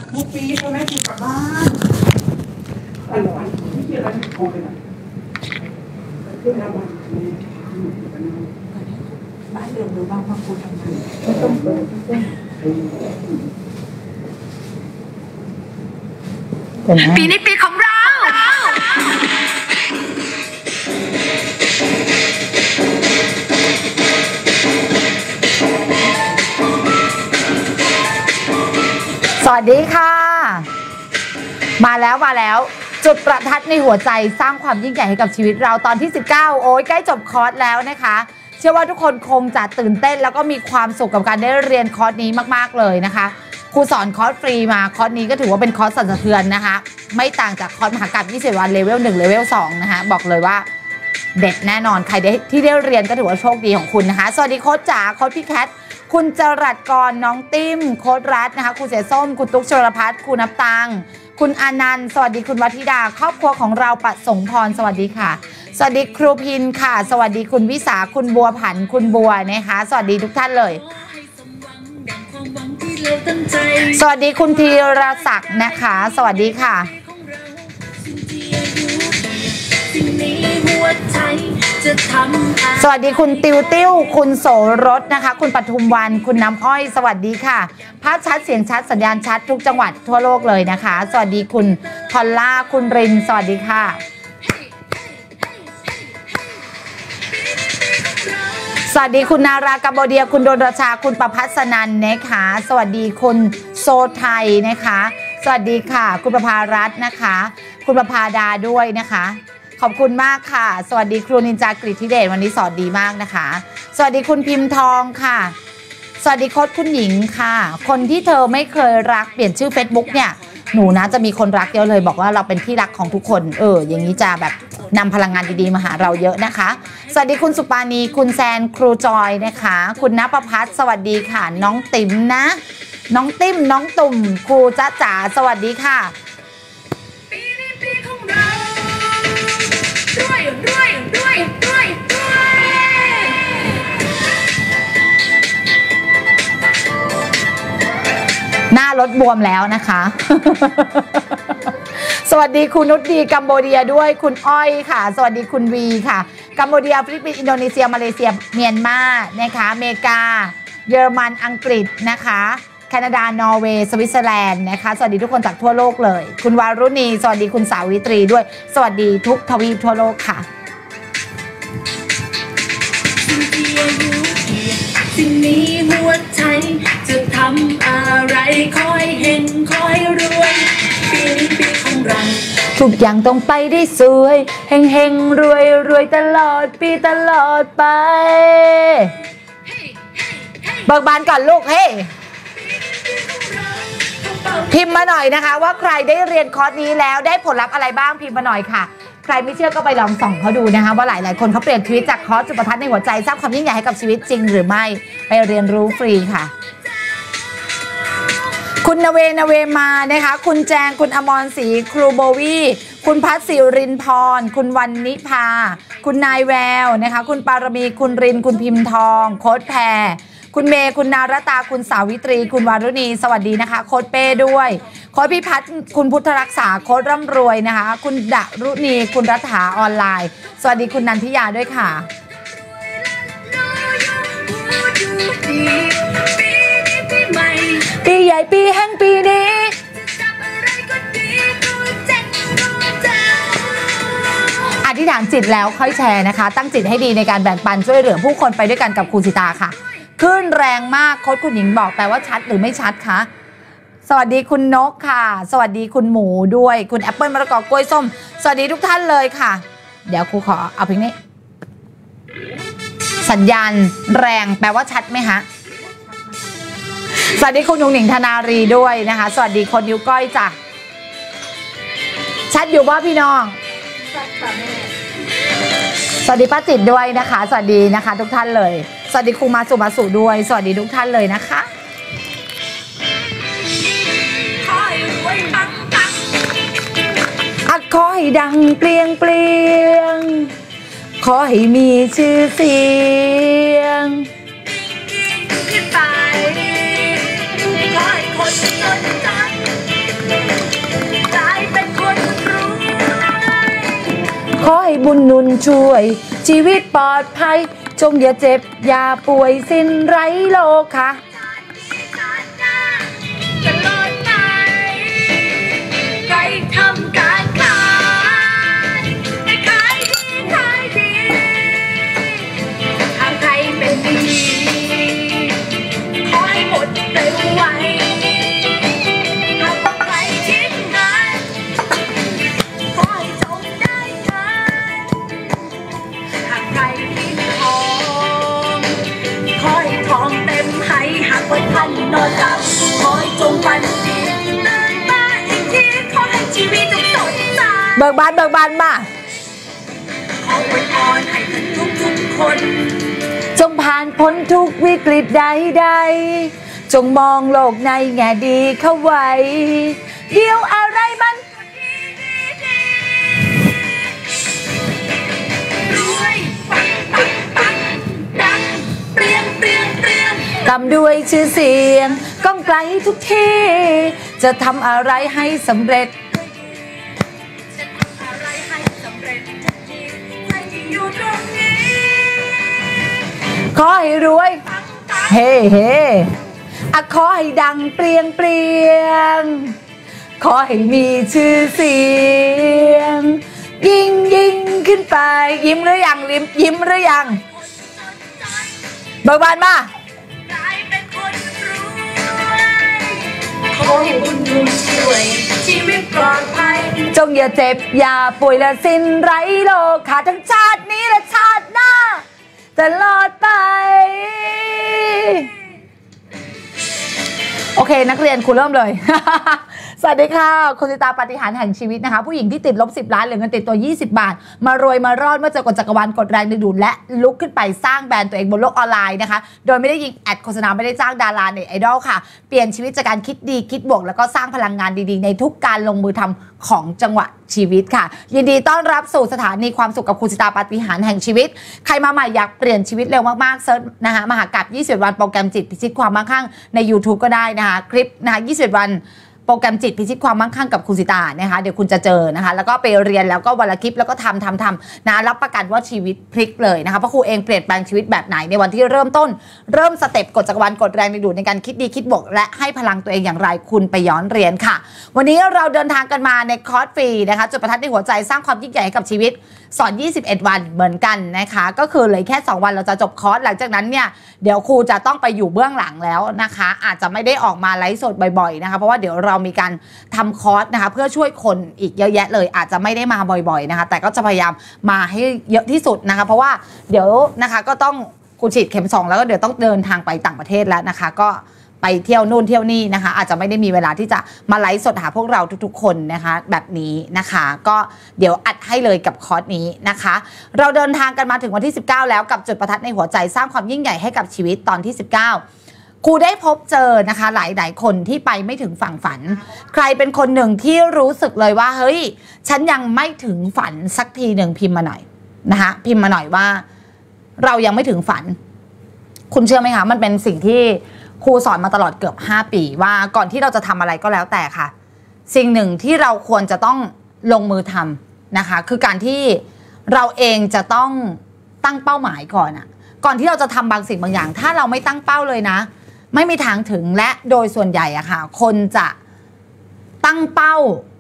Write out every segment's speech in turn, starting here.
ทุกปีตอนแรกอยู่กลับบ้านอร่อยไม่เกี่ยวอะไรโทรไปหน่อยขึ้นแล้วบ้านเดิมหรือบ้านพักคุณทำงานต้องเปิดปีนี้ปีของเราสวัสดีค่ะมาแล้วจุดประทัดในหัวใจสร้างความยิ่งใหญ่ให้กับชีวิตเราตอนที่19โอ้ยใกล้จบคอร์สแล้วนะคะเชื่อว่าทุกคนคงจะตื่นเต้นแล้วก็มีความสุขกับการได้เรียนคอร์สนี้มากๆเลยนะคะครูสอนคอร์สฟรีมาคอร์สนี้ก็ถือว่าเป็นคอร์สสั่นสะเทือนนะคะไม่ต่างจากคอร์สมหากาพย์20 วันเลเวล1เลเวล2นะคะบอกเลยว่าเด็ดแน่นอนใครที่ได้เรียนก็ถือว่าโชคดีของคุณนะคะสวัสดีโค้ชจ๋าโค้ชพี่แคทคุณจรัสกรน้องติ้มโค้ชรัตนะคะคุณเสียส้มคุณตุ๊กชลพัฒน์คุณนับตังคุณอานันต์สวัสดีคุณวัธิดาครอบครัวของเราประสงค์พรสวัสดีค่ะสวัสดีครูพินค่ะสวัสดีคุณวิสาคุณบัวผันคุณบัวนะคะสวัสดีทุกท่านเลยสวัสดีคุณธีรศักดิ์นะคะสวัสดีค่ะสวัสดีคุณติ้วคุณโสรสนะคะคุณปทุมวันคุณน้ำอ้อยสวัสดีค่ะภาพชัดเสียงชัดสัญญาณชัดทุกจังหวัดทั่วโลกเลยนะคะสวัสดีคุณพอลล่าคุณรินสวัสดีค่ะสวัสดีคุณนารากัมโบเดียคุณโดนรชาคุณประพัสนันนะคะสวัสดีคุณโซไทยนะคะสวัสดีค่ะคุณประภารัตน์นะคะคุณประภาดาด้วยนะคะขอบคุณมากค่ะสวัสดีครูนินจากฤทธิเดชวันนี้สอนดีมากนะคะสวัสดีคุณพิมพ์ทองค่ะสวัสดีโค้ชคุณหญิงค่ะคนที่เธอไม่เคยรักเปลี่ยนชื่อ Facebook เนี่ยหนูนะจะมีคนรักเยอะเลยบอกว่าเราเป็นที่รักของทุกคนอย่างนี้จะแบบนำพลังงานดีๆมาหาเราเยอะนะคะสวัสดีคุณสุปานีคุณแซนครูจอยนะคะคุณณประพัฒน์สวัสดีค่ะน้องติ๋มนะน้องติ้มน้องตุ่มครูจ๊ะจ๋าสวัสดีค่ะหน้ารถบวมแล้วนะคะ สวัสดีคุณนุชดีกัมโบเดียด้วยคุณอ้อยค่ะสวัสดีคุณวีค่ะกัมโบเดียฟิลิปปินส์อินโดนีเซียมาเลเซียเมียนมานะคะอเมริกาเยอรมันอังกฤษนะคะแคนาดานอร์เวย์สวิตเซอร์แลนด์นะคะสวัสดีทุกคนจากทั่วโลกเลยคุณวารุณีสวัสดีคุณสาวิตรีด้วยสวัสดีทุกทวีปทั่วโลกค่ะสิ่งนี้หัวใจจะทำอะไรคอยเห็นคอยรวยปีนี้ปีของเราทุกอย่างต้องไปได้สวยเฮงเฮงรวยรวยตลอดปีตลอดไปเบิกบานก่อนลูกเฮ้พิมพ์มาหน่อยนะคะว่าใครได้เรียนคอร์สนี้แล้วได้ผลลัพธ์อะไรบ้างพิมพ์มาหน่อยค่ะใครไม่เชื่อก็ไปลองส่องเขาดูนะคะว่าหลายๆคนเขาเปลี่ยนชีวิตจากคอร์สจุดประทัดในหัวใจสร้างความยิ่งใหญ่ให้กับชีวิตจริงหรือไม่ไปเรียนรู้ฟรีค่ะคุณนเวมานะคะคุณแจงคุณอมรศรีครูโบวี่คุณพัชสิรินพรคุณวันนิพาคุณนายแววนะคะคุณปารมีคุณรินคุณพิมพ์ทองโค้ดแพรคุณเมย์คุณนารตาคุณสาวิตรีคุณวารุณีสวัสดีนะคะโค้ดเป้ด้วยโค้ดพิพัฒน์คุณพุทธรักษาโค้ดร่ำรวยนะคะคุณดารุณีคุณรัฐาออนไลน์สวัสดีคุณนันทิยาด้วยค่ะปีใหญ่ปีแห่งปีนี้อธิษฐานจิตแล้วค่อยแชร์นะคะตั้งจิตให้ดีในการแบ่งปันช่วยเหลือผู้คนไปด้วยกันกับครูสิตาค่ะขึ้นแรงมากโค้ชคุณหญิงบอกแปลว่าชัดหรือไม่ชัดคะสวัสดีคุณนกค่ะสวัสดีคุณหมูด้วยคุณแอปเปิลมะละกอกล้วยส้มสวัสดีทุกท่านเลยค่ะเดี๋ยวครูขอเอาเพลงนี้สัญญาณแรงแปลว่าชัดไหมคะสวัสดีคุณหนุ่งหนิงธนารีด้วยนะคะสวัสดีคนนิ้วก้อยจ้ะชัดอยู่ว่าพี่น้องสวัสดีป้าจิตด้วยนะคะสวัสดีนะคะทุกท่านเลยสวัสดีครูมาสุด้วยสวัสดีทุกท่านเลยนะคะอัดขอให้ดังเปลี่ยงขอให้มีชื่อเสียงขอให้คนสนใจบุญหนุนช่วยชีวิตปลอดภัยจงอย่าเจ็บอย่าป่วยสิ้นไร้โรคค่ะตลอดไปใครทำการขายให้ขายดีทางใครเป็นดีขอให้หมดเร็วไวหากว่าใครทิ้งงานขอให้จงได้งานหากใครทิ้งทองขอให้ทองเต็มให้หากว่าท่านนอนหลับขอให้จงฝันดีตื่นมาอีกทีขอให้ชีวิตจงสดใสเบิกบานมาขออวยพรให้ทุกคนจงผ่านพ้นทุกวิกฤตใดๆจงมองโลกในแง่ดีเข้าไว้เดี๋ยวอะไรมันรวยปังดังเปรี้ยงกำด้วยชื่อเสียงก้องไกลทุกที่จะทำอะไรให้สำเร็จขอให้รวยเฮ้อะขอให้ดังเปรียงขอให้มีชื่อเสียงยิ่งขึ้นไปยิ้มหรือยังยิ้มหรือยังเบิกบานมาขอให้บุญหนุนช่วยชีวิตปลอดภัยจงอย่าเจ็บอย่าป่วยและสิ้นไร้โรคค่ะทั้งชาตินี้และชาติหน้าตลอดไปโอเคนักเรียนครูเริ่มเลย สวัสดีค่ะคุณสิตาปาฏิหาริย์แห่งชีวิตนะคะผู้หญิงที่ติดลบ10 ล้านเหลือเงินติดตัว20 บาทมารวยมารอดเมื่อเจอกฎจักรวาลกดแรงดึงดูดและลุกขึ้นไปสร้างแบรนด์ตัวเองบนโลกออนไลน์นะคะโดยไม่ได้ยิงแอดโฆษณาไม่ได้จ้างดาราเน็ตไอดอลค่ะเปลี่ยนชีวิตจากการคิดดีคิดบวกแล้วก็สร้างพลังงานดีๆในทุกการลงมือทำของจังหวะชีวิตค่ะยินดีต้อนรับสู่สถานีความสุขกับคุณสิตาปาฏิหาริย์แห่งชีวิตใครมาใหม่อยากเปลี่ยนชีวิตเร็วมากๆเซิร์ชนะคะมหากาพย์20 วันโปรแกรมจิตพิชิตความมั่งคั่งใน YouTube ก็ได้นะคะคลิปนะคะ20 วันโปรแกรมจิตพิชิตความมั่งคั่งกับคุณสิตานะคะเดี๋ยวคุณจะเจอนะคะแล้วก็ไปเรียนแล้วก็วันละคลิปแล้วก็ทำนะรับประกันว่าชีวิตพลิกเลยนะคะเพราะครูเองเปลี่ยนแปลงชีวิตแบบไหนในวันที่เริ่มสเต็ปกฎจักรวาลกดแรงดึงดูดในการคิดดีคิดบวกและให้พลังตัวเองอย่างไรคุณไปย้อนเรียนค่ะวันนี้เราเดินทางกันมาในคอร์สฟรีนะคะจุดประทัดในหัวใจสร้างความยิ่งใหญ่ให้กับชีวิตสอน21 วันเหมือนกันนะคะก็คือเลยแค่2 วันเราจะจบคอร์สหลังจากนั้นเนี่ยเดี๋ยวครูจะต้องไปอยู่เบื้องหลังแล้วนะคะอาจจะไม่ได้ออกมาไลฟ์สดบ่อยๆนะคะเพราะว่าเดี๋ยวเรามีการทำคอร์สนะคะเพื่อช่วยคนอีกเยอะแยะเลยอาจจะไม่ได้มาบ่อยๆนะคะแต่ก็จะพยายามมาให้เยอะที่สุดนะคะเพราะว่าเดี๋ยวนะคะก็ต้องกูฉีดเข็ม2แล้วก็เดี๋ยวต้องเดินทางไปต่างประเทศแล้วนะคะก็ไปเที่ยวนู่นเที่ยวนี่นะคะอาจจะไม่ได้มีเวลาที่จะมาไลฟ์สดหาพวกเราทุกๆคนนะคะแบบนี้นะคะก็เดี๋ยวอัดให้เลยกับคอร์สนี้นะคะเราเดินทางกันมาถึงวันที่19แล้วกับจุดประทัดในหัวใจสร้างความยิ่งใหญ่ให้กับชีวิตตอนที่19ครูได้พบเจอนะคะหลายคนที่ไปไม่ถึงฝั่งฝันใครเป็นคนหนึ่งที่รู้สึกเลยว่าเฮ้ยฉันยังไม่ถึงฝันสักทีหนึ่งพิมพ์มาหน่อยนะคะพิมพ์มาหน่อยว่าเรายังไม่ถึงฝันคุณเชื่อไหมคะมันเป็นสิ่งที่ครูสอนมาตลอดเกือบ5 ปีว่าก่อนที่เราจะทำอะไรก็แล้วแต่ค่ะสิ่งหนึ่งที่เราควรจะต้องลงมือทำนะคะคือการที่เราเองจะต้องตั้งเป้าหมายก่อนอะก่อนที่เราจะทำบางสิ่งบางอย่างถ้าเราไม่ตั้งเป้าเลยนะไม่มีทางถึงและโดยส่วนใหญ่อะค่ะคนจะตั้งเป้า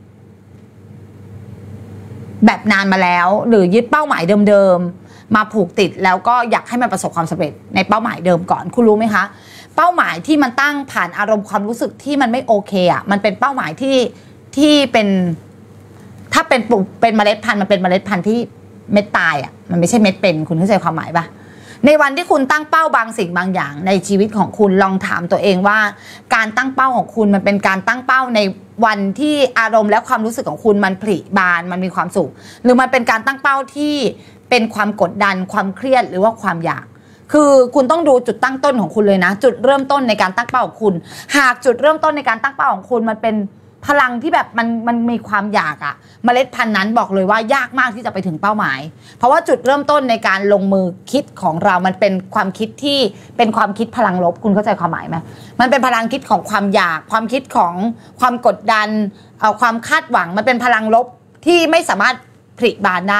แบบนานมาแล้วหรือยึดเป้าหมายเดิมๆมาผูกติดแล้วก็อยากให้มันประสบความสำเร็จในเป้าหมายเดิมก่อนคุณรู้ไหมคะเป้าหมายที่มันตั้งผ่านอารมณ์ความรู้สึกที่มันไม่โอเคอ่ะมันเป็นเป้าหมายที่เป็นถ้าเป็นปลูกเป็นเมล็ดพันธุ์มันเป็นเมล็ดพันธุ์ที่เม็ดตายอ่ะมันไม่ใช่เม็ดเป็นคุณเข้าใจความหมายปะในวันที่คุณตั้งเป้าบางสิ่งบางอย่างในชีวิตของคุณลองถามตัวเองว่าการตั้งเป้าของคุณมันเป็นการตั้งเป้าในวันที่อารมณ์และความรู้สึกของคุณมันผลิบานมันมีความสุขหรือมันเป็นการตั้งเป้าที่เป็นความกดดันความเครียดหรือว่าความอยากคือคุณต้องดูจุดตั้งต้นของคุณเลยนะจุดเริ่มต้นในการตั้งเป้าของคุณหากจุดเริ่มต้นในการตั้งเป้าของคุณมันเป็นพลังที่แบบมันมีความอยากอะเมล็ดพันธุ์นั้นบอกเลยว่ายากมากที่จะไปถึงเป้าหมายเพราะว่าจุดเริ่มต้นในการลงมือคิดของเรามันเป็นความคิดที่เป็นความคิดพลังลบคุณเข้าใจความหมายไหมมันเป็นพลังคิดของความอยากความคิดของความกดดันความคาดหวังมันเป็นพลังลบที่ไม่สามารถผลิบานได้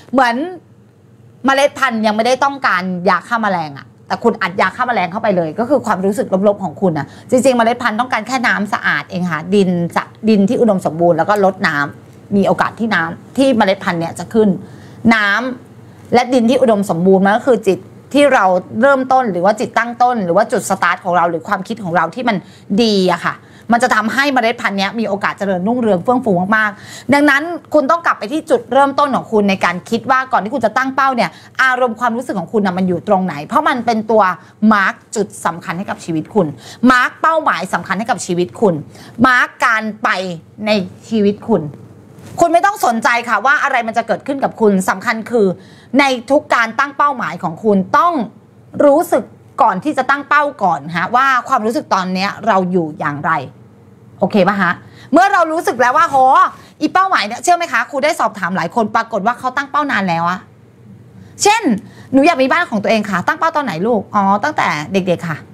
เหมือนเมล็ดพันธุ์ยังไม่ได้ต้องการยาฆ่าแมลงอะแต่คุณอัดยาฆ่าแมลงเข้าไปเลยก็คือความรู้สึกลบๆของคุณอะจริงๆเมล็ดพันธุ์ต้องการแค่น้ำสะอาดเองค่ะดินที่อุดมสมบูรณ์แล้วก็ลดน้ำมีโอกาสที่น้ำที่เมล็ดพันธุ์เนี่ยจะขึ้นน้ำและดินที่อุดมสมบูรณ์มันก็คือจิตที่เราเริ่มต้นหรือว่าจิตตั้งต้นหรือว่าจุดสตาร์ทของเราหรือความคิดของเราที่มันดีอะค่ะมันจะทำให้เมล็ดพันธุ์นี้มีโอกาสเจริญรุ่งเรืองเฟื่องฟูมากๆดังนั้นคุณต้องกลับไปที่จุดเริ่มต้นของคุณในการคิดว่าก่อนที่คุณจะตั้งเป้าเนี่ยอารมณ์ความรู้สึกของคุณมันอยู่ตรงไหนเพราะมันเป็นตัวมาร์กจุดสำคัญให้กับชีวิตคุณมาร์กเป้าหมายสำคัญให้กับชีวิตคุณมาร์กการไปในชีวิตคุณไม่ต้องสนใจค่ะว่าอะไรมันจะเกิดขึ้นกับคุณสำคัญคือในทุกการตั้งเป้าหมายของคุณต้องรู้สึกก่อนที่จะตั้งเป้าก่อนฮะว่าความรู้สึกตอนนี้เราอยู่อย่างไรโอเคป่ะฮะเมื่อเรารู้สึกแล้วว่าโหอีเป้าหมายเนี่ยเชื่อไหมคะครูได้สอบถามหลายคนปรากฏว่าเขาตั้งเป้านานแล้วอะเช่นหนูอยากมีบ้านของตัวเองค่ะตั้งเป้าตอนไหนลูกอ๋อตั้งแต่เด็กๆค่ะ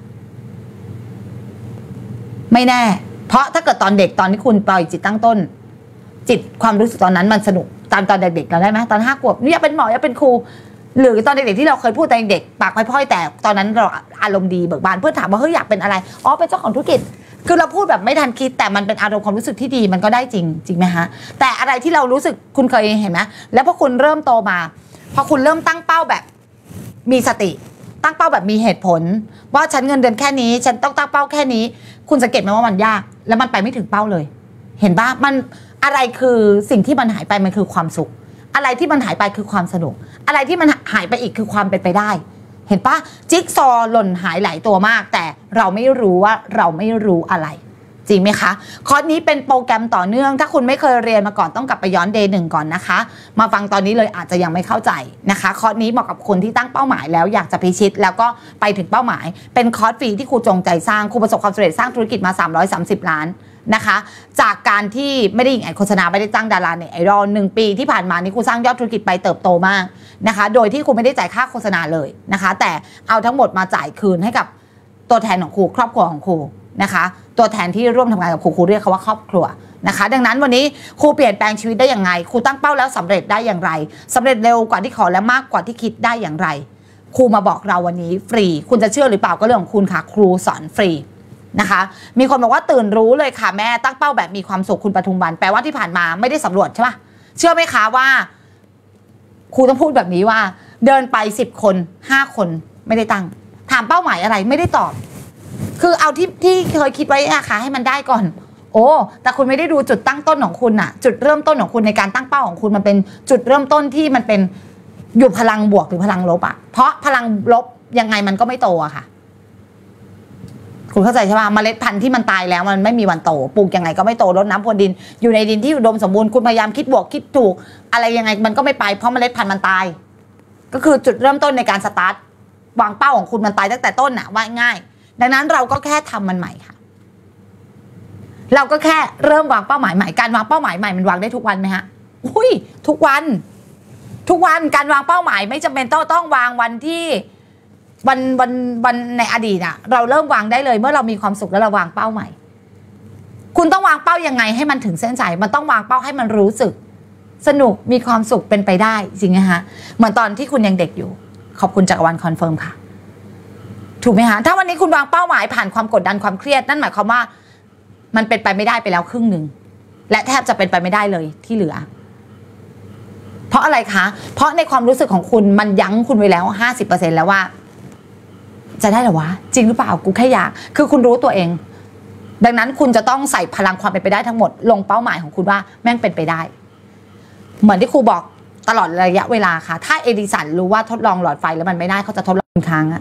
ไม่แน่เพราะถ้าเกิดตอนเด็กตอนที่คุณปล่อยจิตตั้งต้นจิตความรู้สึกตอนนั้นมันสนุกตอนเด็กๆเราได้ไหมตอน5 ขวบอยากเป็นหมออยากเป็นครูหรือตอนเด็กๆที่เราเคยพูดตอนเด็กปากพล่อยๆแต่ตอนนั้นเราอารมณ์ดีเบิกบานเพื่อนถามว่าเฮ้ยอยากเป็นอะไรอ๋อเป็นเจ้าของธุรกิจคือเราพูดแบบไม่ทันคิดแต่มันเป็นอารมณ์ความรู้สึกที่ดีมันก็ได้จริงไหมฮะแต่อะไรที่เรารู้สึกคุณเคยเห็นไหมแล้วพอคุณเริ่มโตมาพอคุณเริ่มตั้งเป้าแบบมีสติตั้งเป้าแบบมีเหตุผลว่าฉันเงินเดือนแค่นี้ฉันต้องตั้งเป้าแค่นี้คุณสังเกตไหมว่ามันยากแล้วมันไปไม่ถึงเป้าเลยเห็นป่ะมันอะไรคือสิ่งที่มันหายไปมันคือความสุขอะไรที่มันหายไปคือความสนุกอะไรที่มันหายไปอีกคือความเป็นไปได้เห็นปะจิ๊กซอหล่นหายหลายตัวมากแต่เราไม่รู้ว่าเราไม่รู้อะไรจริงไหมคะคอร์สนี้เป็นโปรแกรมต่อเนื่องถ้าคุณไม่เคยเรียนมาก่อนต้องกลับไปย้อนเดย์ 1ก่อนนะคะมาฟังตอนนี้เลยอาจจะยังไม่เข้าใจนะคะคอร์สนี้เหมาะกับคนที่ตั้งเป้าหมายแล้วอยากจะพิชิตแล้วก็ไปถึงเป้าหมายเป็นคอร์สฟรีที่ครูจงใจสร้างครูประสบความสำเร็จสร้างธุรกิจมา330 ล้านนะคะจากการที่ไม่ได้ยิงแอดโฆษณาไม่ได้จ้างดาราในไอดอล1 ปีที่ผ่านมานี้ครูสร้างยอดธุรกิจไปเติบโตมากนะคะโดยที่ครูไม่ได้จ่ายค่าโฆษณาเลยนะคะแต่เอาทั้งหมดมาจ่ายคืนให้กับตัวแทนของครูครอบครัวของครูนะคะตัวแทนที่ร่วมทำงานกับครูเรียกเขาว่าครอบครัวนะคะดังนั้นวันนี้ครูเปลี่ยนแปลงชีวิตได้อย่างไรครูตั้งเป้าแล้วสำเร็จได้อย่างไรสำเร็จเร็วกว่าที่ขอและมากกว่าที่คิดได้อย่างไรครูมาบอกเราวันนี้ฟรีคุณจะเชื่อหรือเปล่าก็เรื่องของคุณค่ะครูสอนฟรีนะคะมีคนบอกว่าตื่นรู้เลยค่ะแม่ตั้งเป้าแบบมีความสุขคุณปทุมวันแปลว่าที่ผ่านมาไม่ได้สำรวจใช่ปะเชื่อไหมคะว่าครูต้องพูดแบบนี้ว่าเดินไป10 คน5 คนไม่ได้ตั้งถามเป้าหมายอะไรไม่ได้ตอบคือเอาที่เคยคิดไว้นะคะให้มันได้ก่อนโอ้แต่คุณไม่ได้ดูจุดตั้งต้นของคุณอะจุดเริ่มต้นของคุณในการตั้งเป้าของคุณมันเป็นจุดเริ่มต้นที่มันเป็นอยู่พลังบวกหรือพลังลบอะเพราะพลังลบยังไงมันก็ไม่โตอะค่ะคุณเข้าใจใช่ไหมเมล็ดพันธุ์ที่มันตายแล้วมันไม่มีวันโตปลูกยังไงก็ไม่โตรดน้ำพรวนดินอยู่ในดินที่อุดมสมบูรณ์คุณพยายามคิดบวกคิดถูกอะไรยังไงมันก็ไม่ไปเพราะเมล็ดพันธุ์มันตายก็คือจุดเริ่มต้นในการสตาร์ทวางเป้าของคุณมันตายตั้งแต่ต้นน่ะว่าง่ายดังนั้นเราก็แค่ทำมันใหม่ค่ะเราก็แค่เริ่มวางเป้าหมายใหม่การวางเป้าหมายใหม่มันวางได้ทุกวันไหมฮะอุ้ยทุกวันการวางเป้าหมายไม่จำเป็นต้องวางวันที่วันในอดีตอะเราเริ่มวางได้เลยเมื่อเรามีความสุขแล้วเราวางเป้าใหม่คุณต้องวางเป้ายังไงให้มันถึงเส้นชัยมันต้องวางเป้าให้มันรู้สึกสนุกมีความสุขเป็นไปได้จริงไหมฮะเหมือนตอนที่คุณยังเด็กอยู่ขอบคุณจักรวาลคอนเฟิร์มค่ะถูกไหมฮะถ้าวันนี้คุณวางเป้าหมายผ่านความกดดันความเครียดนั่นหมายความว่ามันเป็นไปไม่ได้ไปแล้วครึ่งหนึ่งและแทบจะเป็นไปไม่ได้เลยที่เหลือเพราะอะไรคะเพราะในความรู้สึกของคุณมันยั้งคุณไว้แล้ว 50% แล้วว่าจะได้หรอวะจริงหรือเปล่ากูแค่อยากคือคุณรู้ตัวเองดังนั้นคุณจะต้องใส่พลังความเป็นไปได้ทั้งหมดลงเป้าหมายของคุณว่าแม่งเป็นไปได้เหมือนที่ครูบอกตลอดระยะเวลาค่ะถ้าเอดิสันรู้ว่าทดลองหลอดไฟแล้วมันไม่ได้เขาจะทดลองครั้งอะ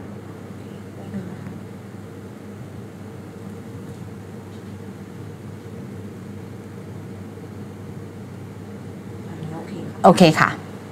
โอเคค่ะ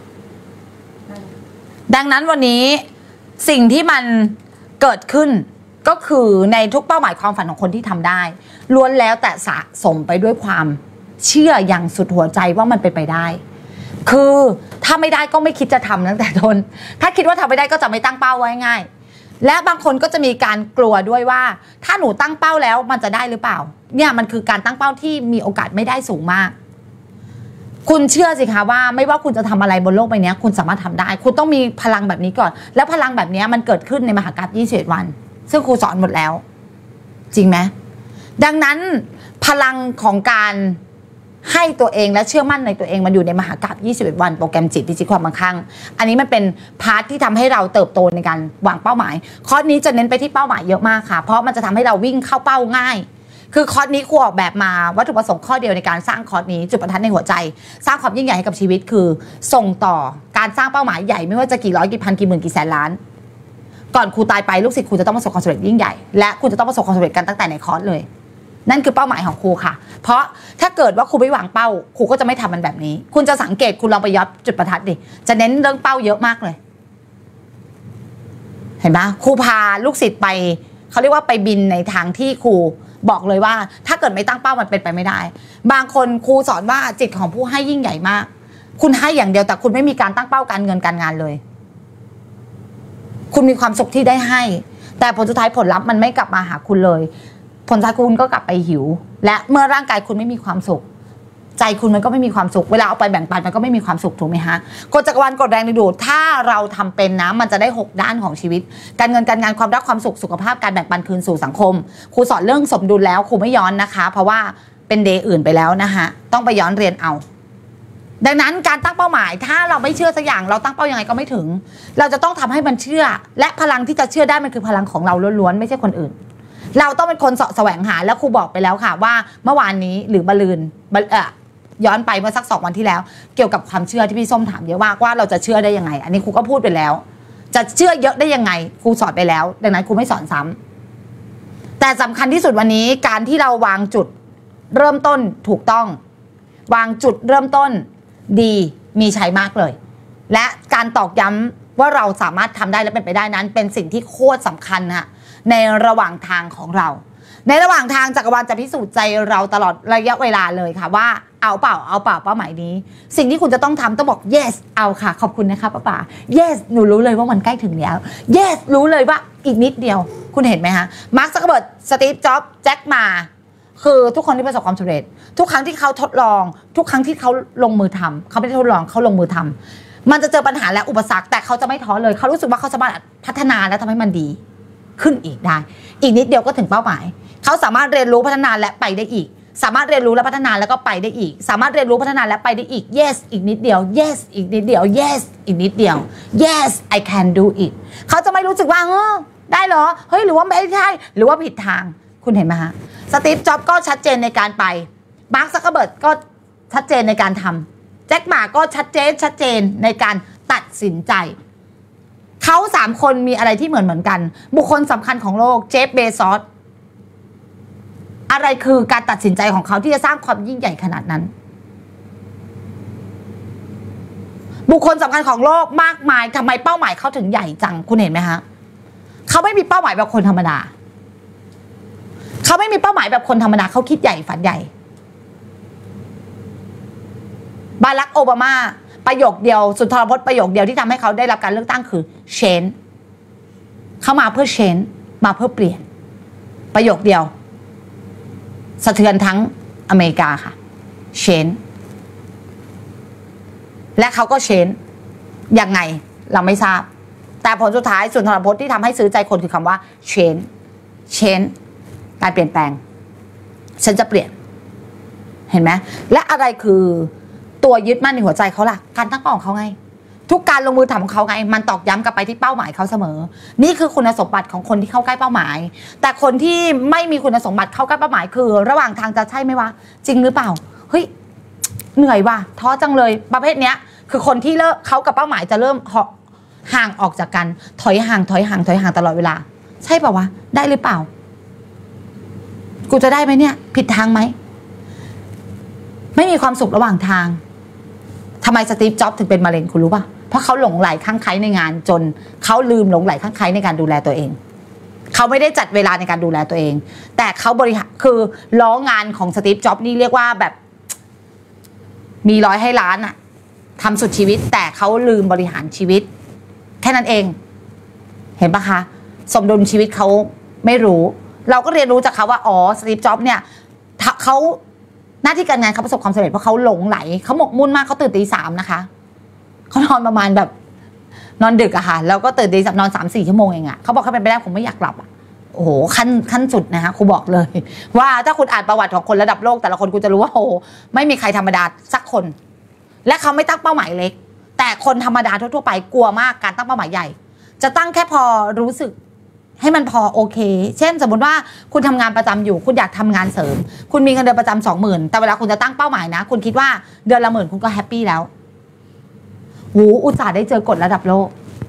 ดังนั้นวันนี้สิ่งที่มันเกิดขึ้นก็คือในทุกเป้าหมายความฝันของคนที่ทำได้ล้วนแล้วแต่สะสมไปด้วยความเชื่ออย่างสุดหัวใจว่ามันเป็นไปได้คือถ้าไม่ได้ก็ไม่คิดจะทำตั้งแต่ต้นถ้าคิดว่าทำไม่ได้ก็จะไม่ตั้งเป้าไว้ง่ายและบางคนก็จะมีการกลัวด้วยว่าถ้าหนูตั้งเป้าแล้วมันจะได้หรือเปล่าเนี่ยมันคือการตั้งเป้าที่มีโอกาสไม่ได้สูงมากคุณเชื่อสิคะว่าไม่ว่าคุณจะทำอะไรบนโลกใบนี้คุณสามารถทำได้คุณต้องมีพลังแบบนี้ก่อนแล้วพลังแบบนี้มันเกิดขึ้นในมหากาพย์21 วันซึ่งครูสอนหมดแล้วจริงไหมดังนั้นพลังของการให้ตัวเองและเชื่อมั่นในตัวเองมันอยู่ในมหากาพย์21 วันโปรแกรมจิตพิชิตความมั่งคั่งอันนี้มันเป็นพาร์ทที่ทำให้เราเติบโตในการวางเป้าหมายคอร์สนี้จะเน้นไปที่เป้าหมายเยอะมากค่ะเพราะมันจะทำให้เราวิ่งเข้าเป้าง่ายคือคอร์สนี้ครูออกแบบมาวัตถุประสงค์ข้อเดียวในการสร้างคอร์สนี้จุดประทัดในหัวใจสร้างความยิ่งใหญ่ให้กับชีวิตคือส่งต่อการสร้างเป้าหมายใหญ่ไม่ว่าจะกี่ร้อยกี่พันกี่หมื่นกี่แสนล้านก่อนครูตายไปลูกศิษย์ครูจะต้องประสบความสำเร็จยิ่งใหญ่และคุณจะต้องประสบความสำเร็จกันตั้งแต่ในคอร์สเลยนั่นคือเป้าหมายของครูค่ะเพราะถ้าเกิดว่าครูไม่วางเป้าครูก็จะไม่ทำมันแบบนี้คุณจะสังเกตคุณลองไปย้อนจุดประทัดดิจะเน้นเรื่องเป้าเยอะมากเลยเห็นไหมครูพาลูกศิษย์ไปเขาเรียกว่าไปบินในทางที่ครูบอกเลยว่าถ้าเกิดไม่ตั้งเป้ามันเป็นไปไม่ได้บางคนครูสอนว่าจิตของผู้ให้ยิ่งใหญ่มากคุณให้อย่างเดียวแต่คุณไม่มีการตั้งเป้าการเงินการงานเลยคุณมีความสุขที่ได้ให้แต่ผลสุดท้ายผลลัพธ์มันไม่กลับมาหาคุณเลยผลสุดท้ายคุณก็กลับไปหิวและเมื่อร่างกายคุณไม่มีความสุขใจคุณมันก็ไม่มีความสุขเวลาเอาไปแบ่งปันมันก็ไม่มีความสุขถูกไหมฮะกฎจักรวาลกฎแรงดึงดูดถ้าเราทำเป็นนะมันจะได้6ด้านของชีวิตการเงินการงานความรักความสุขสุขภาพการแบ่งปันคืนสู่สังคมครูสอนเรื่องสมดุลแล้วครูไม่ย้อนนะคะเพราะว่าเป็นเดย์อื่นไปแล้วนะคะต้องไปย้อนเรียนเอาดังนั้นการตั้งเป้าหมายถ้าเราไม่เชื่อสักอย่างเราตั้งเป้ายังไงก็ไม่ถึงเราจะต้องทำให้มันเชื่อและพลังที่จะเชื่อได้มันคือพลังของเราล้วนๆไม่ใช่คนอื่นเราต้องเป็นคนแสวงหาแล้วครูบอกไปแล้วค่ะว่าเมื่อวานนี้หรือบลืนย้อนไปเมื่อสัก2 วันที่แล้วเกี่ยวกับความเชื่อที่พี่ส้มถามเยอะมากว่าเราจะเชื่อได้ยังไงอันนี้ครูก็พูดไปแล้วจะเชื่อเยอะได้ยังไงครูสอนไปแล้วดังนั้นครูไม่สอนซ้ำแต่สำคัญที่สุดวันนี้การที่เราวางจุดเริ่มต้นถูกต้องวางจุดเริ่มต้นดีมีชัยมากเลยและการตอกย้ำว่าเราสามารถทำได้และเป็นไปได้นั้นเป็นสิ่งที่โคตรสำคัญค่ะในระหว่างทางของเราในระหว่างทางจักรวาลจะพิสูจน์ใจเราตลอดระยะเวลาเลยค่ะว่าเอาเปล่าเป้าหมายนี้สิ่งที่คุณจะต้องทำต้องบอก yes เอาค่ะขอบคุณนะคะป้า yes หนูรู้เลยว่ามันใกล้ถึงแล้ว yes รู้เลยว่าอีกนิดเดียวคุณเห็นไหมคะมาร์ค ซักเคอร์เบิร์กสตีฟ จ็อบส์แจ็คหม่าคือทุกคนที่ประสบความสำเร็จทุกครั้งที่เขาทดลองทุกครั้งที่เขาลงมือทำเขาไม่ได้ทดลองเขาลงมือทำมันจะเจอปัญหาและอุปสรรคแต่เขาจะไม่ท้อเลยเขารู้สึกว่าเขาสามารถพัฒนาและทำให้มันดีขึ้นอีกได้อีกนิดเดียวก็ถึงเป้าหมายเขาสามารถเรียนรู้พัฒนาและไปได้อีกสามารถเรียนรู้และพัฒนาแล้วก็ไปได้อีกสามารถเรียนรู้พัฒนาและไปได้อีก yes อีกนิดเดียว yes อีกนิดเดียว yes อีกนิดเดียว yes I can do it เขาจะไม่รู้สึกว่าได้เหรอเฮ้ยหรือว่าไม่ใช่หรือว่าผิดทางคุณเห็นไหมฮะสตีฟ จ็อบส์ก็ชัดเจนในการไปมาร์ค ซักเคอร์เบิร์กก็ชัดเจนในการทำแจ็คหม่าก็ชัดเจนในการตัดสินใจเขา3 คนมีอะไรที่เหมือนกันบุคคลสำคัญของโลกเจฟ เบซอสอะไรคือการตัดสินใจของเขาที่จะสร้างความยิ่งใหญ่ขนาดนั้นบุคคลสำคัญของโลกมากมายทำไมเป้าหมายเขาถึงใหญ่จังคุณเห็นไหมฮะเขาไม่มีเป้าหมายแบบคนธรรมดาเขาไม่มีเป้าหมายแบบคนธรรมดาเขาคิดใหญ่ฝันใหญ่บารัก โอบามาประโยคเดียวสุนทรพจน์ประโยคเดียวที่ทำให้เขาได้รับการเลือกตั้งคือ change เขามาเพื่อ change มาเพื่อเปลี่ยนประโยคเดียวสะเทือนทั้งอเมริกาค่ะ change และเขาก็ change ยังไงเราไม่ทราบแต่ผลสุดท้ายสุนทรพจน์ที่ทำให้ซื้อใจคนคือคำว่า change การเปลี่ยนแปลงฉันจะเปลี่ยนเห็นไหมและอะไรคือตัวยึดมั่นในหัวใจเขาล่ะการตั้งเป้าของเขาไงทุกการลงมือทำของเขาไงมันตอกย้ำกลับไปที่เป้าหมายเขาเสมอนี่คือคุณสมบัติของคนที่เข้าใกล้เป้าหมายแต่คนที่ไม่มีคุณสมบัติเข้าใกล้เป้าหมายคือระหว่างทางจะใช่ไหมวะจริงหรือเปล่าเฮ้ยเหนื่อยว่ะท้อจังเลยประเภทเนี้ยคือคนที่เขากับเป้าหมายจะเริ่มห่างออกจากกันถอยห่างตลอดเวลาใช่ป่าววะได้หรือเปล่ากูจะได้ไหมเนี่ยผิดทางไหมไม่มีความสุขระหว่างทางทำไมสตีฟ จ็อบส์ถึงเป็นมะเร็งคุณรู้ป่ะเพราะเขาหลงไหลข้างใครในงานจนเขาลืมหลงไหลข้างใครในการดูแลตัวเองเขาไม่ได้จัดเวลาในการดูแลตัวเองแต่เขาบริหารคือล้องานของสตีฟ จ็อบส์นี่เรียกว่าแบบมีร้อยให้ล้านอะทำสุดชีวิตแต่เขาลืมบริหารชีวิตแค่นั้นเองเห็นปะคะสมดุลชีวิตเขาไม่รู้เราก็เรียนรู้จากเขาว่าอ๋อสตีฟ จ็อบส์เนี่ยเขาหน้าที่การงานเขาประสบความสำเร็จเพราะเขาหลงไหลเขาหมกมุ่นมากเขาตื่นตี 3นะคะเขานอนประมาณแบบนอนดึกอะค่ะแล้วก็ตื่นตี 3นอน 3-4 ชั่วโมงเองอะเขาบอกเขาเป็นไปได้ผมไม่อยากหลับอะโอ้โหขั้นสุดนะคะครูบอกเลยว่าถ้าคุณอ่านประวัติของคนระดับโลกแต่ละคนคุณจะรู้ว่าโอ้ไม่มีใครธรรมดาสักคนและเขาไม่ตั้งเป้าหมายเล็กแต่คนธรรมดาทั่วๆไปกลัวมากการตั้งเป้าหมายใหญ่จะตั้งแค่พอรู้สึกให้มันพอโอเคเช่นสมมติว่าคุณทำงานประจำอยู่คุณอยากทำงานเสริมคุณมีเงินเดือนประจำ 20,000แต่เวลาคุณจะตั้งเป้าหมายนะคุณคิดว่าเดือนละ10,000คุณก็แฮปปี้แล้วอุตส่าห์ได้เจอกฎระดับโลก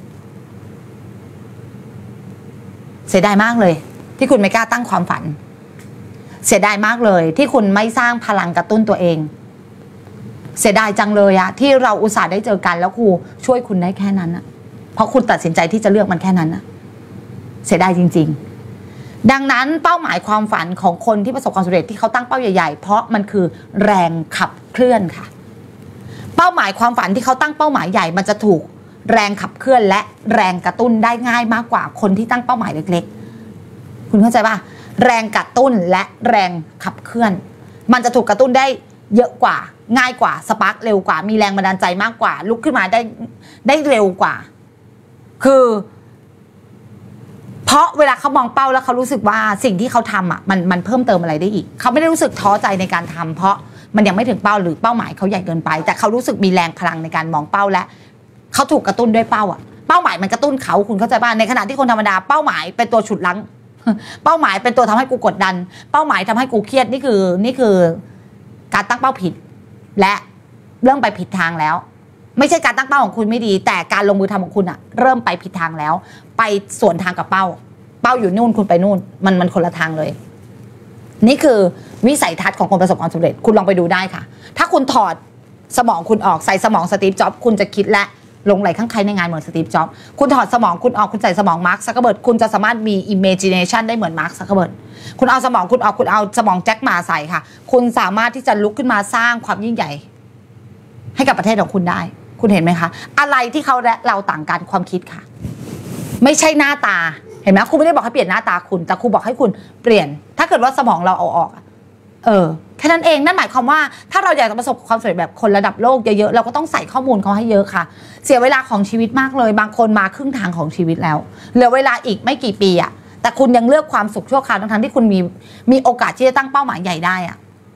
เสียดายมากเลยที่คุณไม่กล้าตั้งความฝันเสียดายมากเลยที่คุณไม่สร้างพลังกระตุ้นตัวเองเสียดายจังเลยอะที่เราอุตส่าห์ได้เจอกันแล้วครูช่วยคุณได้แค่นั้นอะเพราะคุณตัดสินใจที่จะเลือกมันแค่นั้นอะเสียดายจริงๆดังนั้นเป้าหมายความฝันของคนที่ประสบความสำเร็จที่เขาตั้งเป้าใหญ่ๆเพราะมันคือแรงขับเคลื่อนค่ะเป้าหมายความฝันที่เขาตั้งเป้าหมายใหญ่มันจะถูกแรงขับเคลื่อนและแรงกระตุ้นได้ง่ายมากกว่าคนที่ตั้งเป้าหมายเล็กๆคุณเข้าใจป่ะแรงกระตุ้นและแรงขับเคลื่อนมันจะถูกกระตุ้นได้เยอะกว่าง่ายกว่าสปาร์คเร็วกว่ามีแรงบันดาลใจมากกว่าลุกขึ้นมาได้เร็วกว่าคือเพราะเวลาเขามองเป้าแล้วเขารู้สึกว่าสิ่งที่เขาทำอ่ะมันเพิ่มเติมอะไรได้อีกเขาไม่ได้รู้สึกท้อใจในการทำเพราะมันยังไม่ถึงเป้าหรือเป้าหมายเขาใหญ่เกินไปแต่เขารู้สึกมีแรงพลังในการมองเป้าและเขาถูกกระตุ้นด้วยเป้าอ่ะเป้าหมายมันกระตุ้นเขาคุณเข้าใจป่ะในขณะที่คนธรรมดาเป้าหมายเป็นตัวฉุดรั้งเป้าหมายเป็นตัวทำให้กูกดดันเป้าหมายทำให้กูเครียดนี่คือการตั้งเป้าผิดและเริ่มไปผิดทางแล้วไม่ใช่การตั้งเป้าของคุณไม่ดีแต่การลงมือทำของคุณอะเริ่มไปผิดทางแล้วไปสวนทางกับเป้าอยู่นู่นคุณไปนู่นมันคนละทางเลยนี่คือวิสัยทัศน์ของคนประสบความสำเร็จคุณลองไปดูได้ค่ะถ้าคุณถอดสมองคุณออกใส่สมองสตีฟจ็อบส์คุณจะคิดและหลงไหลข้างใครในงานเหมือนสตีฟจ็อบส์คุณถอดสมองคุณออกคุณใส่สมองมาร์คซักเคอร์เบิร์กคุณจะสามารถมี imagination ได้เหมือนมาร์คซักเคอร์เบิร์กคุณเอาสมองคุณออกคุณเอาสมองแจ็คหมาใส่ค่ะคุณสามารถที่จะลุกขึ้นมาสร้างความยิ่งใหญ่ให้กับประเทศของคุณได้คุณเห็นไหมคะอะไรที่เขาและเราต่างกันความคิดค่ะไม่ใช่หน้าตาเห็นไหมครูไม่ได้บอกให้เปลี่ยนหน้าตาคุณแต่ครูบอกให้คุณเปลี่ยนถ้าเกิดว่าสมองเราเอาออกแค่นั้นเองนั่นหมายความว่าถ้าเราอยากจะประสบความสำเร็จแบบคนระดับโลกเยอะๆเราก็ต้องใส่ข้อมูลเขาให้เยอะค่ะเสียเวลาของชีวิตมากเลยบางคนมาครึ่งทางของชีวิตแล้วเหลือเวลาอีกไม่กี่ปีอะแต่คุณยังเลือกความสุขชั่วคราวทั้งที่คุณมีโอกาสที่จะตั้งเป้าหมายใหญ่ได้อะ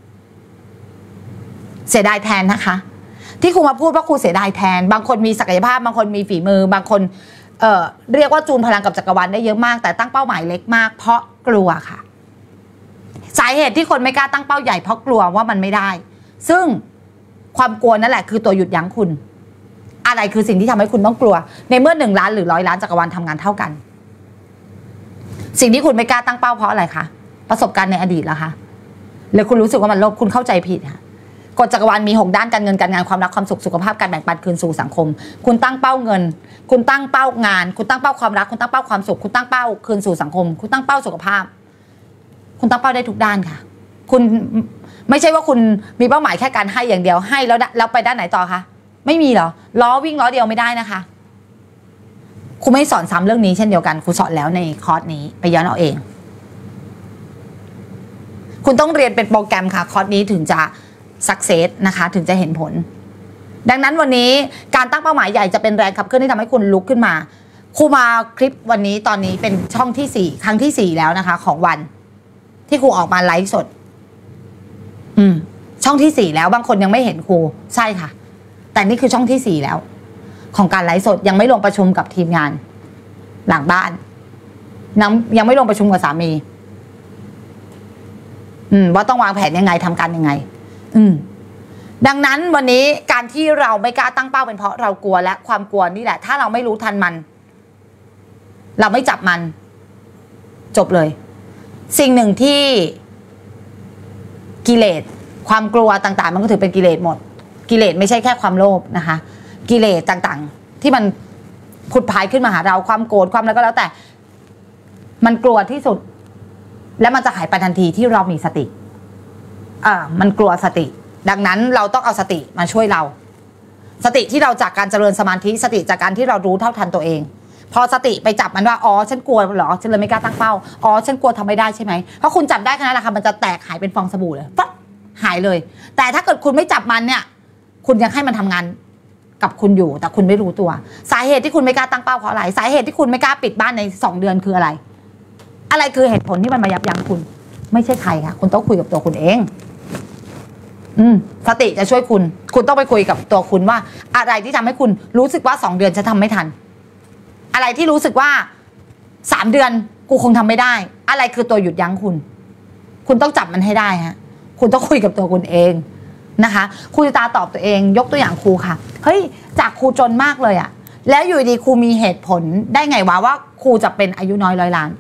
เสียดายแทนนะคะที่ครูมาพูดว่าครูเสียดายแทนบางคนมีศักยภาพบางคนมีฝีมือบางคนเรียกว่าจูนพลังกับจักรวาลได้เยอะมากแต่ตั้งเป้าหมายเล็กมากเพราะกลัวค่ะสาเหตุที่คนไม่กล้าตั้งเป้าใหญ่เพราะกลัวว่ามันไม่ได้ซึ่งความกลัวนั่นแหละคือตัวหยุดยั้งคุณอะไรคือสิ่งที่ทำให้คุณต้องกลัวในเมื่อ1 ล้านหรือ100 ล้านจักรวาลทำงานเท่ากันสิ่งที่คุณไม่กล้าตั้งเป้าเพราะอะไรคะประสบการณ์ในอดีตเหรอคะหรือคุณรู้สึกว่ามันโลภคุณเข้าใจผิดค่ะกฎจักรวาลมี6 ด้านการเงินการงานความรักความสุขสุขภาพการแบ่งปันคืนสู่สังคมคุณตั้งเป้าเงินคุณตั้งเป้างานคุณตั้งเป้าความรักคุณตั้งเป้าความสุขคุณตั้งเป้าคืนสู่สังคมคุณตั้งเป้าสุขภาพคุณตั้งเป้าได้ทุกด้านค่ะคุณไม่ใช่ว่าคุณมีเป้าหมายแค่การให้อย่างเดียวให้แล้วไปด้านไหนต่อคะไม่มีเหรอล้อวิ่งล้อเดียวไม่ได้นะคะครูไม่สอนซ้ำเรื่องนี้เช่นเดียวกันครูสอนแล้วในคอร์สนี้ไปย้อนเอาเองคุณต้องเรียนเป็นโปรแกรมค่ะคอร์สนี้ถึงจะsuccess นะคะถึงจะเห็นผลดังนั้นวันนี้การตั้งเป้าหมายใหญ่จะเป็นแรงขับเคลื่อนที่ทำให้คุณลุกขึ้นมาครูมาคลิปวันนี้ตอนนี้เป็นช่องที่4ครั้งที่4แล้วนะคะของวันที่ครูออกมาไลฟ์สดช่องที่4แล้วบางคนยังไม่เห็นครูใช่ค่ะแต่นี่คือช่องที่4แล้วของการไลฟ์สดยังไม่ลงประชุมกับทีมงานหลังบ้านยังไม่ลงประชุมกับสามีว่าต้องวางแผนยังไงทำการยังไงดังนั้นวันนี้การที่เราไม่กล้าตั้งเป้าเป็นเพราะเรากลัวและความกลัวนี่แหละถ้าเราไม่รู้ทันมันเราไม่จับมันจบเลยสิ่งหนึ่งที่กิเลสความกลัวต่างๆมันก็ถือเป็นกิเลสหมดกิเลสไม่ใช่แค่ความโลภนะคะกิเลสต่างๆที่มันผุดพายขึ้นมาหาเราความโกรธความอะไรก็แล้วแต่มันกลัวที่สุดและมันจะหายไปทันทีที่เรามีสติมันกลัวสติดังนั้นเราต้องเอาสติมาช่วยเราสติที่เราจากการเจริญสมาธิสติจากการที่เรารู้เท่าทันตัวเองพอสติไปจับมันว่าอ๋อฉันกลัวเหรอฉันเลยไม่กล้าตั้งเป้าอ๋อฉันกลัวทำไม่ได้ใช่ไหมเพราะคุณจับได้ขนาดนั้นแหละค่ะมันจะแตกหายเป็นฟองสบู่เลยปั๊บหายเลยแต่ถ้าเกิดคุณไม่จับมันเนี่ยคุณยังให้มันทำงานกับคุณอยู่แต่คุณไม่รู้ตัวสาเหตุที่คุณไม่กล้าตั้งเป้าเพราะอะไรสาเหตุที่คุณไม่กล้าปิดบ้านใน2 เดือนคืออะไรอะไรคือเหตุผลที่มันมายับยั้งคุณไม่ใช่ใครค่ะคุณต้องคุยกับตัวคุณเองสติจะช่วยคุณต้องไปคุยกับตัวคุณว่าอะไรที่ทำให้คุณรู้สึกว่า2 เดือนจะทำไม่ทันอะไรที่รู้สึกว่า3 เดือนกูคงทำไม่ได้อะไรคือตัวหยุดยั้งคุณต้องจับมันให้ได้ฮะคุณต้องคุยกับตัวคุณเองนะคะครูตาตอบตัวเองยกตัวอย่างครูค่ะเฮ้ยจากครูจนมากเลยอะแล้วอยู่ดีครูมีเหตุผลได้ไงวะว่าครูจะเป็นอายุน้อย100 ล้าน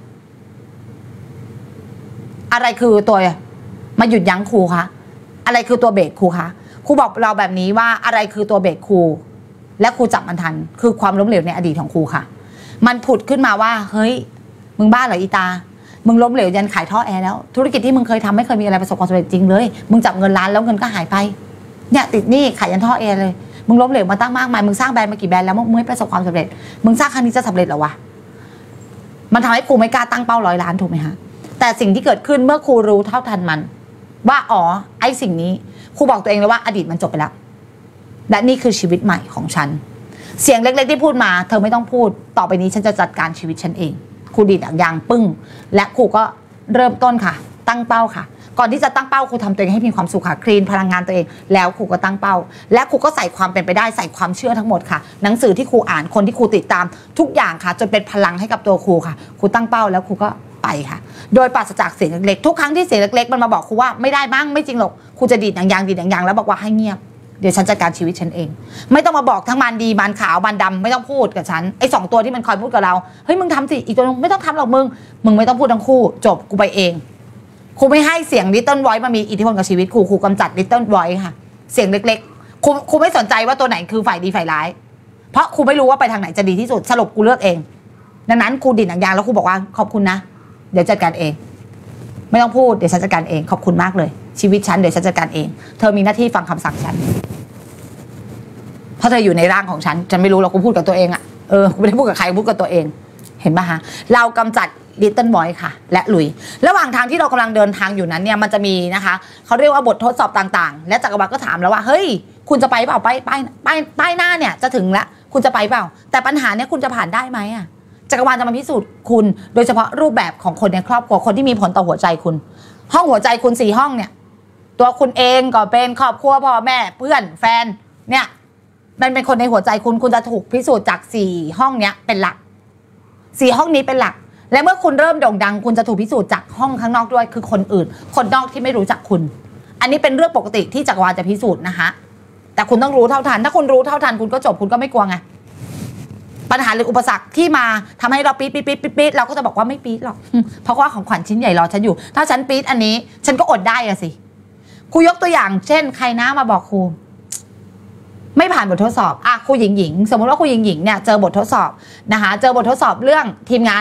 อะไรคือตัวมาหยุดยั้งครูคะอะไรคือตัวเบรกครูคะครูบอกเราแบบนี้ว่าอะไรคือตัวเบรกครูและครูจับมันทันคือความล้มเหลวในอดีตของครูค่ะมันผุดขึ้นมาว่าเฮ้ยมึงบ้าเหรออีตามึงล้มเหลวยันขายท่อแอร์แล้วธุรกิจที่มึงเคยทำไม่เคยมีอะไรประสบความสำเร็จจริงเลยมึงจับเงินล้านแล้วเงินก็หายไปเนี่ยติดหนี้ขายยันท่อแอร์เลยมึงล้มเหลวมาตั้งมากมายมึงสร้างแบรนด์มากี่แบรนด์แล้วมึงไม่ประสบความสำเร็จมึงสร้างครั้งนี้จะสำเร็จหรอวะมันทำให้ครูไม่กล้าตั้งเป้า100 ล้านถูกไหมคะแต่สิ่งที่เกิดขึ้นเมื่อครูรู้เท่าทันมันว่าอ๋อไอ้สิ่งนี้ครูบอกตัวเองเลยว่าอดีตมันจบไปแล้วและนี่คือชีวิตใหม่ของฉันเสียงเล็กๆที่พูดมาเธอไม่ต้องพูดต่อไปนี้ฉันจะจัดการชีวิตฉันเองครูดีดยางปึ้งและครูก็เริ่มต้นค่ะตั้งเป้าค่ะก่อนที่จะตั้งเป้าครูทำตัวเองให้มีความสุขค่ะคลีนพลังงานตัวเองแล้วครูก็ตั้งเป้าและครูก็ใส่ความเป็นไปได้ใส่ความเชื่อทั้งหมดค่ะหนังสือที่ครูอ่านคนที่ครูติดตามทุกอย่างค่ะจนเป็นพลังให้กับตัวครูค่ะครูตั้งเป้าแล้วครูก็ไปค่ะโดยปราศจากเสียงเล็กๆทุกครั้งที่เสียงเล็กๆมันมาบอกครูว่าไม่ได้บ้างไม่จริงหรอกครูจะดีดยางแล้วบอกว่าให้เงียบเดี๋ยวฉันจัดการชีวิตฉันเองไม่ต้องมาบอกทั้งมันดีมันขาวมันดำไม่ต้องพูดกับฉันไอ้2 ตัวที่มันคอยพูดกับเราเฮ้ยมึงทำสิอีกตัวนึงไม่ต้องทำหรอกมึงไม่ต้องพูดทั้งคู่จบกูไปเองครูไม่ให้เสียง Little Voice มามีอิทธิพลกับชีวิตครูกำจัด Little Voice ค่ะเสียงเล็กๆครูไม่สนใจว่าตัวไหนคือฝ่ายดีฝ่ายร้ายเพราะครูไม่รู้ว่าไปทางไหนจะดีที่สุดสรุปกูเลือกเองดังนั้นครูดีดยางแล้วครูบอกว่าขอบคุณนะเดี๋ยวจัดการเองไม่ต้องพูดเดี๋ยวฉันจัดการเองขอบคุณมากเลยชีวิตฉันเดี๋ยวฉันจัดการเองเธอมีหน้าที่ฟังคำสั่งฉันเพราะเธออยู่ในร่างของฉันไม่รู้เรากูพูดกับตัวเองอะกูไม่ได้พูดกับใครพูดกับตัวเองเห็นป่ะฮะเรากำจัด Little Voice ค่ะและลุยระหว่างทางที่เรากำลังเดินทางอยู่นั้นเนี่ยมันจะมีนะคะเขาเรียกว่าบททดสอบต่างๆและจักรวาลก็ถามแล้วว่าเฮ้ยคุณจะไปเปล่าป้ายหน้าเนี่ยจะถึงแล้วคุณจะไปเปล่าแต่ปัญหาเนี่ยคุณจะผ่านได้ไหมอะจักรวาลจะมาพิสูจน์คุณโดยเฉพาะรูปแบบของคนในครอบครัวคนที่มีผลต่อหัวใจคุณห้องหัวใจคุณ4 ห้องเนี่ยตัวคุณเองก็เป็นครอบครัวพ่อแม่เพื่อนแฟนเนี่ยมันเป็นคนในหัวใจคุณจะถูกพิสูจน์จาก4 ห้องเนี้ยเป็นหลัก4 ห้องนี้เป็นหลักและเมื่อคุณเริ่มโด่งดังคุณจะถูกพิสูจน์จากห้องข้างนอกด้วยคือคนอื่นคนนอกที่ไม่รู้จักคุณอันนี้เป็นเรื่องปกติที่จักรวาลจะพิสูจน์นะคะแต่คุณต้องรู้เท่าทันถ้าคุณรู้เท่าทันคุณก็จบคุณก็ไม่กลัวไงปัญหาหรืออุปสรรคที่มาทำให้เราปี๊ดเราก็จะบอกว่าไม่ปี๊ดหรอกเพราะว่าของขวัญชิ้นใหญ่รอฉันอยู่ถ้าฉันปี๊ดอันนี้ฉันก็อดได้อะสิครูยกตัวอย่างเช่นใครนะมาบอกครูไม่ผ่านบททดสอบครูหญิงสมมติว่าครูหญิงเนี่ยเจอบททดสอบนะคะเจอบททดสอบเรื่องทีมงาน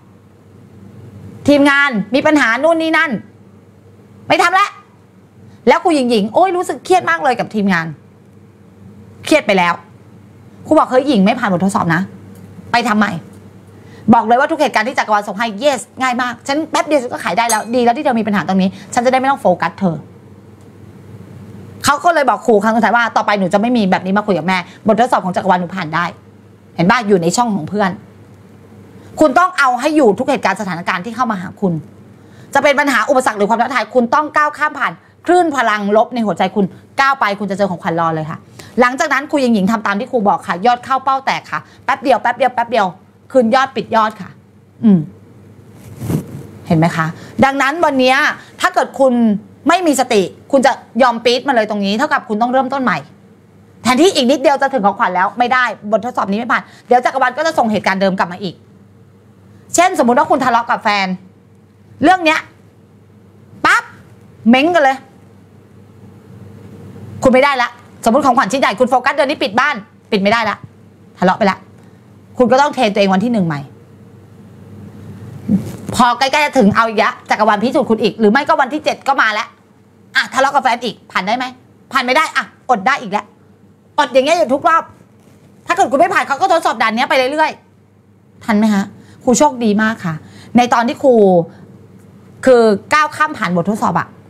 มีปัญหานู่นนี่นั่นไม่ทำแล้วครูหญิงโอ้ยรู้สึกเครียดมากเลยกับทีมงานเครียดไปแล้วครูบอกเฮ้ยหญิงไม่ผ่านบททดสอบนะไปทำใหม่บอกเลยว่าทุกเหตุการณ์ที่จักรวาลส่งให้ yes ง่ายมากฉันแป๊บเดียวฉันก็ขายได้แล้วดีแล้วที่เธอมีปัญหาตรงนี้ฉันจะได้ไม่ต้องโฟกัสเธอเขาก็เลยบอกครูครั้งสุดท้ายว่าต่อไปหนูจะไม่มีแบบนี้มาคุยกับแม่บททดสอบของจักรวาลหนูผ่านได้เห็นป่ะอยู่ในช่องของเพื่อนคุณต้องเอาให้อยู่ทุกเหตุการณ์สถานการณ์ที่เข้ามาหาคุณจะเป็นปัญหาอุปสรรคหรือความท้าทายคุณต้องก้าวข้ามผ่านคลื่นพลังลบในหัวใจคุณก้าวไปคุณจะเจอของขวัญรอเลยค่ะหลังจากนั้นครูหญิงทำตามที่ครูบอกค่ะยอดเข้าเป้าแตกค่ะแป๊บเดียวคืนยอดปิดยอดค่ะเห็นไหมคะดังนั้นวันนี้ถ้าเกิดคุณไม่มีสติคุณจะยอมปี๊ดมาเลยตรงนี้เท่ากับคุณต้องเริ่มต้นใหม่แทนที่อีกนิดเดียวจะถึงของขวัญแล้วไม่ได้บททดสอบนี้ไม่ผ่านเดี๋ยวจักรวาลก็จะส่งเหตุการณ์เดิมกลับมาอีกเช่นสมมุติว่าคุณทะเลาะกับแฟนเรื่องเนี้ยปั๊บเม้งกันเลยคุณไม่ได้ละสมมติของขวัญชิ้นใหญ่คุณโฟกัสเดือนนี้ปิดบ้านปิดไม่ได้ละทะเลาะไปละคุณก็ต้องเทรนตัวเองวันที่1ใหม่พอใกล้ๆจะถึงเอาอีกแล้วจักรวาลพิสูจน์คุณอีกหรือไม่ก็วันที่7ก็มาแล้วทะเลาะกับแฟนอีกผ่านได้ไหมผ่านไม่ได้อดได้อีกแล้วอดอย่างเงี้ยอยู่ทุกรอบถ้าเกิดคุณไม่ผ่านเขาก็ทดสอบด่านนี้ไปเรื่อยๆทันไหมฮะครูโชคดีมากค่ะในตอนที่ครูคือก้าวข้ามผ่านบททดสอบ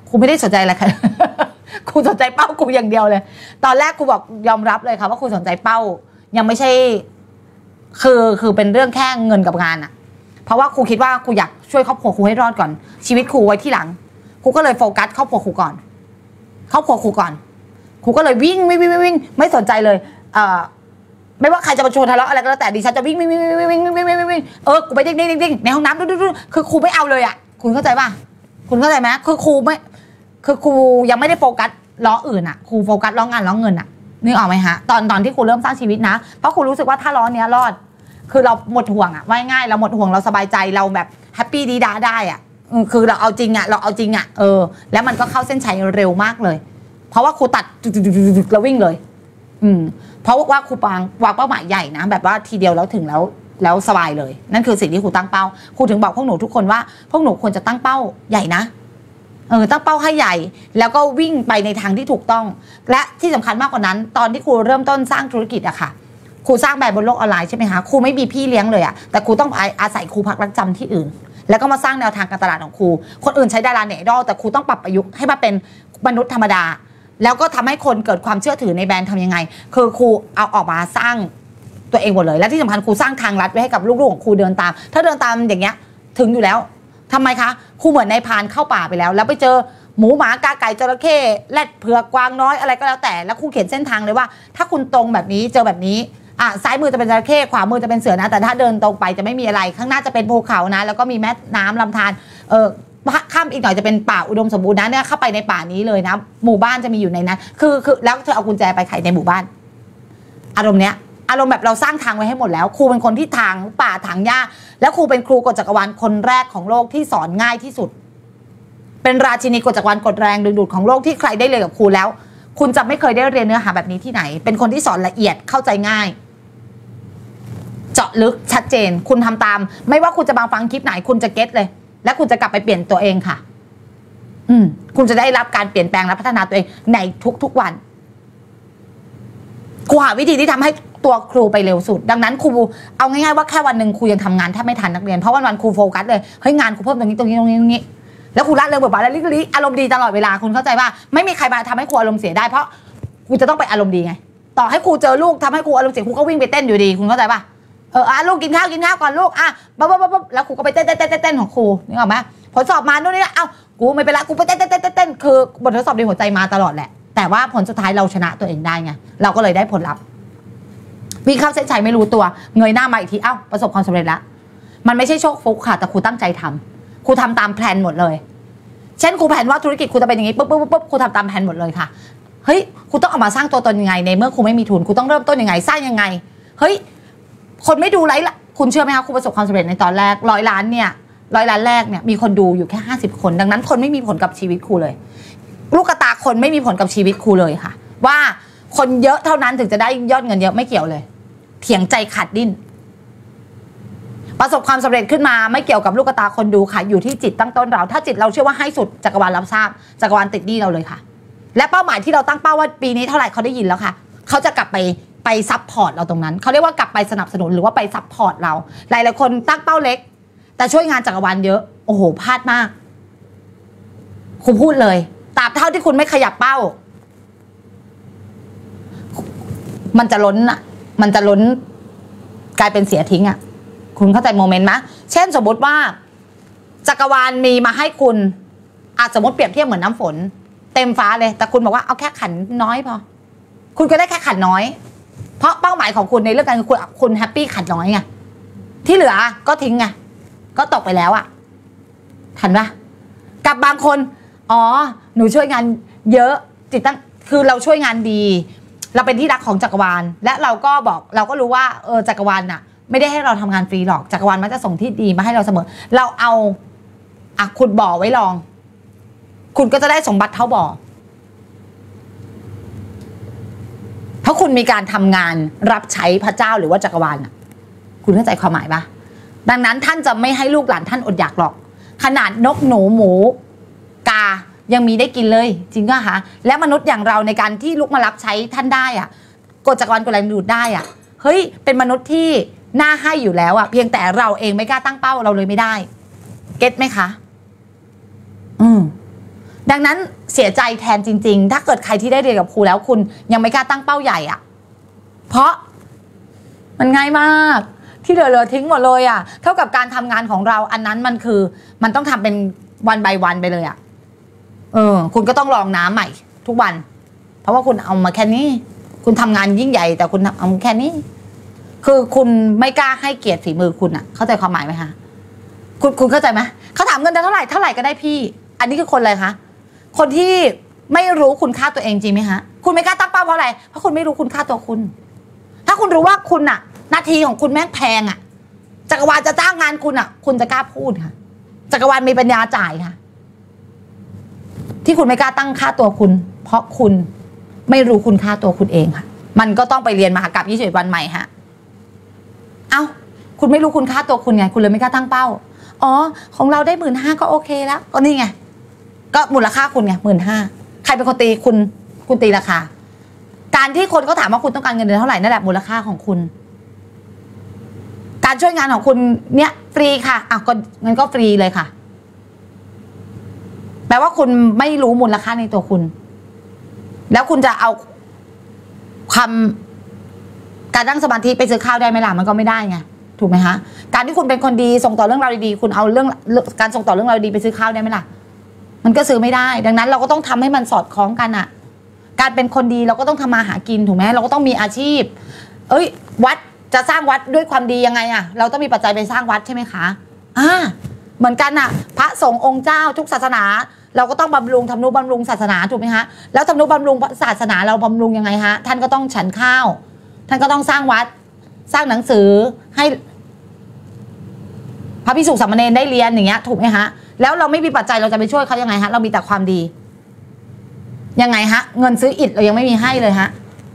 ครูไม่ได้สนใจอะไรใคร ครูสนใจเป้าครูอย่างเดียวเลย ตอนแรกครูบอกยอมรับเลยค่ะว่าครูสนใจเป้ายังไม่ใช่คือเป็นเรื่องแค่เงินกับงานอะเพราะว่าครูคิดว่าครูอยากช่วยครอบครัวครูให้รอดก่อนชีวิตครูไว้ที่หลังครูก็เลยโฟกัสครอบครัวครูก่อนครอบครัวครูก่อนครูก็เลยวิ่งไม่สนใจเลยไม่ว่าใครจะมาชวนทะเลาะอะไรก็แล้วแต่ดิฉันจะวิ่งกูไปเด้งในห้องน้ำดูคือครูไม่เอาเลยอ่ะคุณเข้าใจป่ะคุณเข้าใจไหมคือครูไม่คือครูยังไม่ได้โฟกัสล้ออื่นอ่ะครูโฟกัสล้องานล้อเงินอ่ะนึกออกไหมฮะตอนที่ครูเริ่มสร้างชีวิตนะเพราะครูรู้สึกว่าถ้าล้อเนี้ยรอดคือเราหมดห่วงอ่ะว่าง่ายเราหมดห่วงเราสบายใจเราแบบแฮปปี้ดีด้าได้อ่ะคือเราเอาจริงอ่ะแล้วมันก็เข้าเส้นชัยเร็วมากเลยเพราะว่าครูตัดเราวิ่งเลยเพราะว่าครูวางเป้าหมายใหญ่นะแบบว่าทีเดียวแล้วถึงแล้วสบายเลยนั่นคือสิ่งที่ครูตั้งเป้าครูถึงบอกพวกหนูทุกคนว่าพวกหนูควรจะตั้งเป้าใหญ่นะตั้งเป้าให้ใหญ่แล้วก็วิ่งไปในทางที่ถูกต้องและที่สำคัญมากกว่านั้นตอนที่ครูเริ่มต้นสร้างธุรกิจอะค่ะครูสร้างแบรนด์บนโลกออนไลน์ใช่ไหมคะครูไม่มีพี่เลี้ยงเลยอะแต่ครูต้องอาศัยครูพักรักจำที่อื่นแล้วก็มาสร้างแนวทางการตลาดของครูคนอื่นใช้ดาราเน็ตไอดอลแต่ครูต้องปรับประยุกต์ให้มาเป็นมนุษย์ธรรมดาแล้วก็ทำให้คนเกิดความเชื่อถือในแบรนด์ทำยังไงคือครูเอาออกมาสร้างตัวเองหมดเลยและที่สำคัญครูสร้างทางลัดไว้ให้กับลูกๆของครูเดินตามถ้าเดินตามอย่างเงี้ยถึงอยู่แล้วทำไมคะครูเหมือนนายพรานเข้าป่าไปแล้วไปเจอหมูหมากาไก่จระเข้แรดเผือกกวางน้อยอะไรก็แล้วแต่แล้วครูเขียนเส้นทางเลยว่าถ้าคุณตรงแบบนี้เจอแบบนี้ซ้ายมือจะเป็นจระเข้ขวามือจะเป็นเสือนะแต่ถ้าเดินตรงไปจะไม่มีอะไรข้างหน้าจะเป็นภูเขานะแล้วก็มีแม่น้ำลำธารข้ามอีกหน่อยจะเป็นป่าอุดมสมบูรณ์นะเนี่ยเข้าไปในป่านี้เลยนะหมู่บ้านจะมีอยู่ในนั้นคือแล้วเธอเอากุญแจไปไขในหมู่บ้านอารมณ์เนี้ยอารมณ์แบบเราสร้างทางไว้ให้หมดแล้วครูเป็นคนที่ทางป่าทางหญ้าแล้วครูเป็นครูกฎจักรวาลคนแรกของโลกที่สอนง่ายที่สุดเป็นราชินีกฎจักรวาลกฎแรงดึงดูดของโลกที่ใครได้เรียนกับครูแล้วคุณจะไม่เคยได้เรียนเนื้อหาแบบนี้ที่ไหนเป็นคนที่สอนละเอียดเข้าใจง่ายเจาะลึกชัดเจนคุณทำตามไม่ว่าคุณจะมาฟังคลิปไหนคุณจะเก็ตเลยและคุณจะกลับไปเปลี่ยนตัวเองค่ะคุณจะได้รับการเปลี่ยนแปลงและพัฒนาตัวเองในทุกวันครูหาวิธีที่ทำให้ตัวครูไปเร็วสุดดังนั้นครูเอาง่ายๆว่าแค่วันหนึ่งครูยังทำงานแทบไม่ทันนักเรียนเพราะวันครูโฟกัสเลยเฮ้ยงานครูเพิ่มตรงนี้แล้วครูละเริงแบบแล้วลิอารมณ์ดีตลอดเวลาคุณเข้าใจว่าไม่มีใครมาทำให้ครูอารมณ์เสียได้เพราะครูจะต้องไปอารมณ์ดีไงต่อให้ครูเจอลูกทำให้ครูอารมณ์เสียครูก็วิ่งไปเต้นอยู่ดีคุณเข้าใจป่ะลูกกินข้าวก่อนลูกบ๊บแล้วครูก็ไปเต้นของครูนึกออกไหมผลสอบมาโน่นนี่กูไม่ไปละกูไปเต้นคือบททดสอบในหัวใจมาตลอดแหละแต่ว่าผลสุดท้ายเราชนะตัวเองได้ไงเราก็เลยได้ผลลัพธ์วิ่งเข้าเส้นชัยไม่รู้ตัวเงยหน้ามาอีกทีประสบความสำเร็จแล้วมันไม่ใช่โชคฟุกค่ะแต่ครูตั้งใจทำครูทำตามแผนหมดเลยเช่นครูแผนว่าธุรกิจครูจะเป็นอย่างนี้ปุ๊บครูทำตามแผนหมดเลยค่ะเฮ้ยครูต้องเอามาสร้างตัวตนยังไงในเมื่อครูไม่มีทุนครูต้องเริ่มต้นยังไงสร้างยังไงเฮ้ยคนไม่ดูไลฟ์ละคุณเชื่อไหมคะครูประสบความสำเร็จในตอนแรก100 ล้านแรกเนี่ยมีคนดูอยู่แค่50 คนดังนั้นคนไม่มีผลกับชีวิตครูเลยลูกตาคนไม่มีผลกับชีวิตครูเลยค่ะว่าคนเยอะเท่านั้นถึงจะได้ยอดเงินเยอะไม่เกี่ยวเลยเถียงใจขาดดิ้นประสบความสำเร็จขึ้นมาไม่เกี่ยวกับลูกตาคนดูค่ะอยู่ที่จิตตั้งต้นเราถ้าจิตเราเชื่อว่าให้สุดจักรวาลรับทราบจักรวาลติดหนี้เราเลยค่ะและเป้าหมายที่เราตั้งเป้าว่าปีนี้เท่าไหร่เขาได้ยินแล้วค่ะเขาจะกลับไปซัพพอร์ตเราตรงนั้นเขาเรียกว่ากลับไปสนับสนุนหรือว่าไปซัพพอร์ตเราหลายๆคนตั้งเป้าเล็กแต่ช่วยงานจักรวาลเยอะโอ้โหพลาดมากคุณพูดเลยตราบเท่าที่คุณไม่ขยับเป้ามันจะล้นกลายเป็นเสียทิ้งอ่ะคุณเข้าใจโมเมนต์ไหมเช่นสมมติว่าจักรวาลมีมาให้คุณสมมติเปรียบเทียบเหมือนน้ำฝนเต็มฟ้าเลยแต่คุณบอกว่าเอาแค่ขันน้อยพอคุณก็ได้แค่ขันน้อยเพราะเป้าหมายของคุณในเรื่องการคุณแฮปปี้ขันน้อยไงที่เหลือก็ทิ้งไงก็ตกไปแล้วทันปะกับบางคนหนูช่วยงานเยอะจิตตั้งคือเราช่วยงานดีเราเป็นที่รักของจักรวาลและเราก็รู้ว่าจักรวาลน่ะไม่ได้ให้เราทำงานฟรีหรอกจักรวาลมันจะส่งที่ดีมาให้เราเสมอเราเอาขุดบ่อไว้ลองคุณก็จะได้สมบัติเท่าบ่อเพราะคุณมีการทำงานรับใช้พระเจ้าหรือว่าจักรวาลคุณเข้าใจความหมายปะดังนั้นท่านจะไม่ให้ลูกหลานท่านอดอยากหรอกขนาดนกหนูหมูกายังมีได้กินเลยจริงป่ะคะและมนุษย์อย่างเราในการที่ลุกมารับใช้ท่านได้กฎจักรวาลกฎแรงดูดได้เฮ้ยเป็นมนุษย์ที่น่าให้อยู่แล้วเพียงแต่เราเองไม่กล้าตั้งเป้าเราเลยไม่ได้เก็ตไหมคะดังนั้นเสียใจแทนจริงๆถ้าเกิดใครที่ได้เรียนกับครูแล้วคุณยังไม่กล้าตั้งเป้าใหญ่อะเพราะมันง่ายมากที่เหลือทิ้งหมดเลยอะเท่ากับการทำงานของเราอันนั้นมันคือมันต้องทำเป็นวันbyวันไปเลยอะคุณก็ต้องลองน้ำใหม่ทุกวันเพราะว่าคุณเอามาแค่นี้คุณทำงานยิ่งใหญ่แต่คุณเอาแค่นี้คือคุณไม่กล้าให้เกียรติฝีมือคุณอะเข้าใจความหมายไหมคะคุณเข้าใจไหมเขาถามเงินเดือนเท่าไหร่ก็ได้พี่อันนี้คือคนอะไรคะคนที่ไม่รู้คุณค่าตัวเองจริงไหมคะคุณไม่กล้าตั้งเป้าเพราะอะไรเพราะคุณไม่รู้คุณค่าตัวคุณถ้าคุณรู้ว่าคุณอะนาทีของคุณแม่งแพงอะจักรวาลจะจ้างงานคุณอะคุณจะกล้าพูดค่ะจักรวาลมีปัญญาจ่ายค่ะที่คุณไม่กล้าตั้งค่าตัวคุณเพราะคุณไม่รู้คุณค่าตัวคุณเองค่ะมันก็ต้องไปเรียนมหากาพย์21 วันใหม่ฮะเอ้าคุณไม่รู้คุณค่าตัวคุณไงคุณเลยไม่กล้าตั้งเป้าอ๋อของเราได้15,000ก็โอเคแล้วก็นี่ไงก็มูลค่าคุณไง15,000ใครเป็นคนตีคุณตีราคาการที่คนเขาถามว่าคุณต้องการเงินเดือนเท่าไหร่นั่นแหละมูลค่าของคุณการช่วยงานของคุณเนี่ยฟรีค่ะก็งั้นก็ฟรีเลยค่ะแปลว่าคุณไม่รู้มูลค่าในตัวคุณแล้วคุณจะเอาการนั่งสมาธิไปซื้อข้าวได้ไหมล่ะมันก็ไม่ได้ไงถูกไหมคะการที่คุณเป็นคนดีส่งต่อเรื่องราวดีๆคุณเอาเรื่องการส่งต่อเรื่องราวดีไปซื้อข้าวได้ไหมล่ะมันก็ซื้อไม่ได้ดังนั้นเราก็ต้องทำให้มันสอดคล้องกันอะการเป็นคนดีเราก็ต้องทำมาหากินถูกไหมเราก็ต้องมีอาชีพวัดจะสร้างวัดด้วยความดียังไงอะเราต้องมีปัจจัยไปสร้างวัดใช่ไหมคะเหมือนกันอะพระสงฆ์องค์เจ้าทุกศาสนาเราก็ต้องบำรุงทำนุบำรุงศาสนาถูกไหมคะแล้วทำนุบำรุงศาสนาเราบำรุงยังไงฮะท่านก็ต้องฉันข้าวท่านก็ต้องสร้างวัดสร้างหนังสือให้พระภิกษุสามเณรได้เรียนอย่างเงี้ยถูกไหมฮะแล้วเราไม่มีปัจจัยเราจะไปช่วยเขายังไงฮะเรามีแต่ความดียังไงฮะเงินซื้ออิฐเรายังไม่มีให้เลยฮะ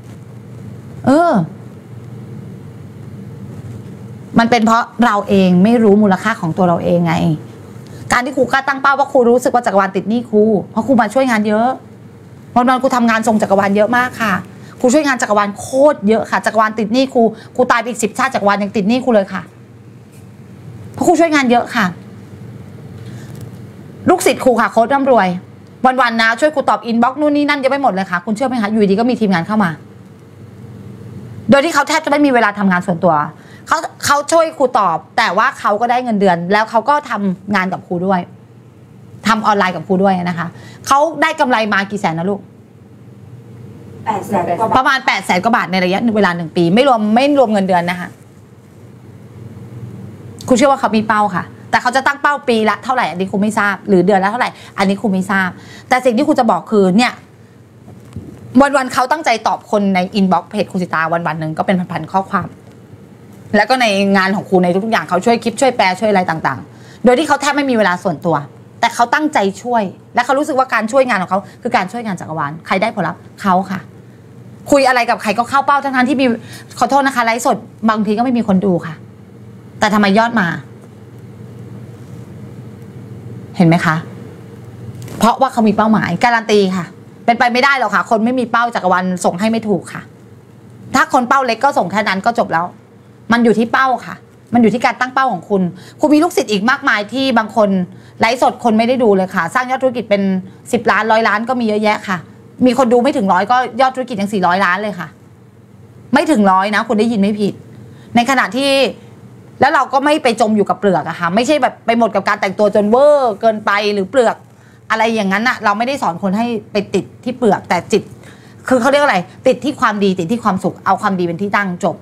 มันเป็นเพราะเราเองไม่รู้มูลค่าของตัวเราเองไงการที่ครูกล้าตั้งเป้าว่าครูรู้สึกว่าจักรวาลติดหนี้ครูเพราะครูมาช่วยงานเยอะวันๆครูทำงานส่งจักรวาลเยอะมากค่ะครูช่วยงานจักรวาลโคตรเยอะค่ะจักรวาลติดหนี้ครูตายไปอีก10 ชาติจักรวาลยังติดหนี้ครูเลยค่ะเพราะครูช่วยงานเยอะค่ะลูกศิษย์ครูค่ะโค้ชร่ำรวยวันๆนะช่วยครูตอบอินบ็อกซ์นู่นนี่นั่นเยอะไปหมดเลยค่ะคุณเชื่อไหมคะอยู่ดีก็มีทีมงานเข้ามาโดยที่เขาแทบจะไม่มีเวลาทำงานส่วนตัวเขาช่วยครูตอบแต่ว่าเขาก็ได้เงินเดือนแล้วเขาก็ทำงานกับครูด้วยทำออนไลน์กับครูด้วยนะคะเขาได้กำไรมากี่แสนนะลูก 800,000 ประมาณ800,000 กว่าบาทในระยะเวลา1 ปีไม่รวมเงินเดือนนะคะครูเชื่อว่าเขามีเป้าค่ะแต่เขาจะตั้งเป้าปีละเท่าไหร่อันนี้ครูไม่ทราบหรือเดือนละเท่าไหร่อันนี้ครูไม่ทราบแต่สิ่งที่ครูจะบอกคือเนี่ยวันๆเขาตั้งใจตอบคนในอินบ็อกซ์เพจครูสิตาวันๆหนึ่งก็เป็นพันๆข้อความแล้วก็ในงานของครูในทุกๆอย่างเขาช่วยคลิปช่วยแปลช่วยอะไรต่างๆโดยที่เขาแทบไม่มีเวลาส่วนตัวแต่เขาตั้งใจช่วยและเขารู้สึกว่าการช่วยงานของเขาคือการช่วยงานจักรวาลใครได้ผลลัพธ์เขาค่ะคุยอะไรกับใครก็เข้าเป้าทั้งที่มีขอโทษนะคะไลฟ์สดบางทีก็ไม่มีคนดูค่ะแต่ทำไมยอดมาเห็นไหมคะเพราะว่าเขามีเป้าหมายการันตีค่ะเป็นไปไม่ได้หรอกค่ะคนไม่มีเป้าจักรวาลส่งให้ไม่ถูกค่ะถ้าคนเป้าเล็กก็ส่งแค่นั้นก็จบแล้วมันอยู่ที่เป้าค่ะมันอยู่ที่การตั้งเป้าของคุณมีลูกศิษย์อีกมากมายที่บางคนไลฟ์สดคนไม่ได้ดูเลยค่ะสร้างยอดธุรกิจเป็น10 ล้าน100 ล้านก็มีเยอะแยะค่ะมีคนดูไม่ถึง100ก็ยอดธุรกิจยัง400 ล้านเลยค่ะไม่ถึง100นะคุณได้ยินไม่ผิดในขณะที่แล้วเราก็ไม่ไปจมอยู่กับเปลือกอะค่ะไม่ใช่แบบไปหมดกับการแต่งตัวจนเวอร์เกินไปหรือเปลือกอะไรอย่างนั้นอะเราไม่ได้สอนคนให้ไปติดที่เปลือกแต่จิตคือเขาเรียกอะไรติดที่ความดีติดที่ความสุขเอาความดีเป็นที่ตั้งจบ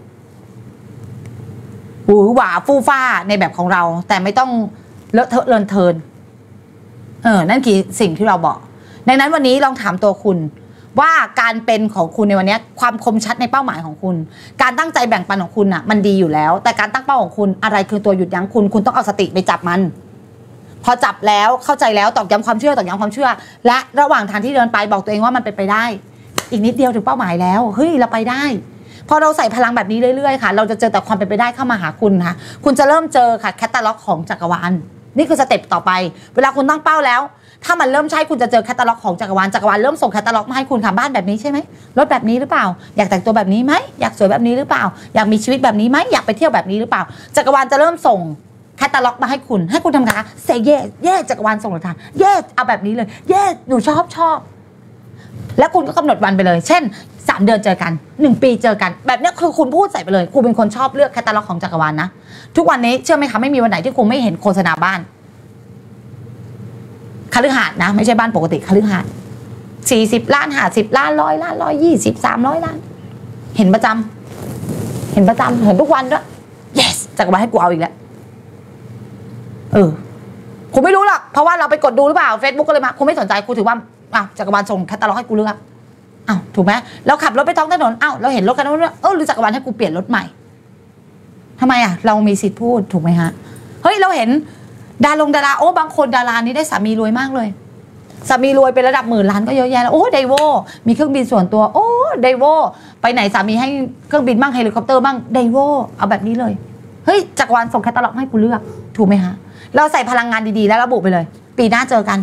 หวือหวาฟู่ฟ้าในแบบของเราแต่ไม่ต้องเลอะเทอะเลินเทินนั่นคือสิ่งที่เราบอกในนั้นวันนี้ลองถามตัวคุณว่าการเป็นของคุณในวันนี้ความคมชัดในเป้าหมายของคุณการตั้งใจแบ่งปันของคุณมันดีอยู่แล้วแต่การตั้งเป้าของคุณอะไรคือตัวหยุดยั้งคุณต้องเอาสติไปจับมันพอจับแล้วเข้าใจแล้วตอกย้ำความเชื่อและระหว่างทางที่เดินไปบอกตัวเองว่ามันเป็นไปได้อีกนิดเดียวถึงเป้าหมายแล้วเฮ้ยเราไปได้พอเราใส่พลังแบบนี้เรื่อยๆค่ะเราจะเจอแต่ความเป็นไปได้เข้ามาหาคุณค่ะคุณจะเริ่มเจอค่ะแคตตาล็อกของจักรวาลนี่คือสเต็ปต่อไปเวลาคุณตั้งเป้าแล้วถ้ามันเริ่มใช่คุณจะเจอแคตตาล็อกของจักรวาลเริ่มส่งแคตตาล็อกมาให้คุณค่ะบ้านแบบนี้ใช่ไหมรถแบบนี้หรือเปล่าอยากแต่งตัวแบบนี้ไหมอยากสวยแบบนี้หรือเปล่าอยากมีชีวิตแบบนี้ไหมอยากไปเที่ยวแบบนี้หรือเปล่าจักรวาลจะเริ่มส่งแคตตาล็อกมาให้คุณทำไงคะเซเย่จักรวาลส่งหลักฐานเย่เอาแบบนี้เลยเย่หนูชอบแล้วคุณก็กำหนดวันไปเลยเช่น3 เดือนเจอกัน1 ปีเจอกันแบบนี้คือคุณพูดใส่ไปเลยคุณเป็นคนชอบเลือกแคตตาล็อกของจักรวาลนะทุกวันนี้เชื่อไหมคะไม่มีวันไหนที่คุณไม่เห็นโฆษณาบ้านคฤหาสน์นะไม่ใช่บ้านปกติคฤหาสน์40 ล้าน50 ล้าน100 ล้าน120 300 ล้านเห็นประจำเห็นทุกวันด้วย yes จักรวาลให้กูเอาอีกแล้วคุณไม่รู้หรอกเพราะว่าเราไปกดดูหรือเปล่า Facebook ก็เลยมาคุณไม่สนใจคุณถือว่าจักรวาลส่งแคตตาล็อกให้กูเลือกถูกไหมเราขับรถไปท้องถนนเราเห็นรถคันนั้นหรือจักรวาลให้กูเปลี่ยนรถใหม่ทำไมเรามีสิทธิ์พูดถูกไหมฮะเฮ้ยเราเห็นดาราบางคนดารานี้ได้สามีรวยมากเลยสามีรวยเป็นระดับ10,000 ล้านก็เยอะแยะแล้วไดโวมีเครื่องบินส่วนตัวไดโวไปไหนสามีให้เครื่องบินบ้างเฮลิคอปเตอร์บ้างไดโวเอาแบบนี้เลยเฮ้ยจักรวาลส่งแคตตาล็อกให้กูเลือกถูกไหมฮะเราใส่พลังงานดีๆแล้วระบุไปเลยปีหน้าเจอกัน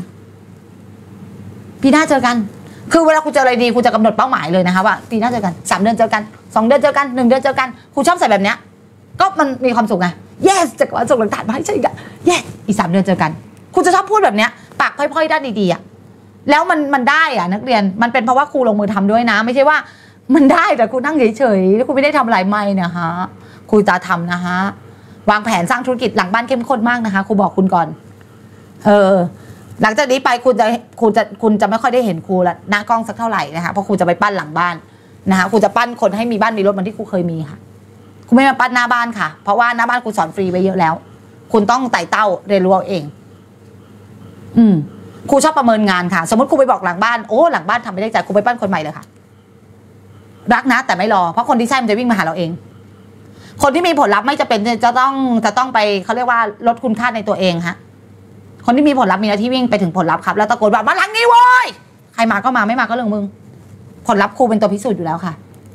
คือเวลาคุณเจออะไรดีคุณจะกำหนดเป้าหมายเลยนะคะว่าปีหน้าเจอกัน3 เดือนเจอกัน2 เดือนเจอกัน1 เดือนเจอกันคุณชอบใส่แบบเนี้ยก็มันมีความสุขไง yes จักรวาลส่งหลักฐานมาให้ใช่กัน yes อีก3 เดือนเจอกันคุณจะชอบพูดแบบเนี้ยปากพล่อยๆด้านดีๆแล้วมันได้นักเรียนมันเป็นเพราะว่าครูลงมือทำด้วยนะไม่ใช่ว่ามันได้แต่คุณนั่งเฉยๆแล้วคุณไม่ได้ทำอะไรไม่นะฮะครูจะทำนะฮะวางแผนสร้างธุรกิจหลังบ้านเข้มข้นมากนะคะครูบอกคุณก่อนหลังจากนี้ไปคุณจะไม่ค่อยได้เห็นครูละหน้ากล้องสักเท่าไหร่นะคะเพราะครูจะไปปั้นหลังบ้านนะคะครูจะปั้นคนให้มีบ้านมีรถเหมือนที่ครูเคยมีค่ะครูไม่มาปั้นหน้าบ้านค่ะเพราะว่าหน้าบ้านครูสอนฟรีไปเยอะแล้วคุณต้องไต่เต้าเรียนรู้เอาเองครูชอบประเมินงานค่ะสมมติครูไปบอกหลังบ้านหลังบ้านทำไม่ได้ใจครูไปปั้นคนใหม่เลยค่ะรักนะแต่ไม่รอเพราะคนที่ใช่มันจะวิ่งมาหาเราเองคนที่มีผลลัพธ์ไม่จะเป็นจะต้องไปเขาเรียกว่าลดคุณค่าในตัวเองฮะคนที่มีผลลัพธ์มีหน้าที่วิ่งไปถึงผลลัพธ์ครับแล้วตะโกนว่ามาหลังนี้โว้ยใครมาก็มาไม่มาก็เรื่องมึงผลลัพธ์ครูเป็นตัวพิสูจน์อยู่แล้วค่ะ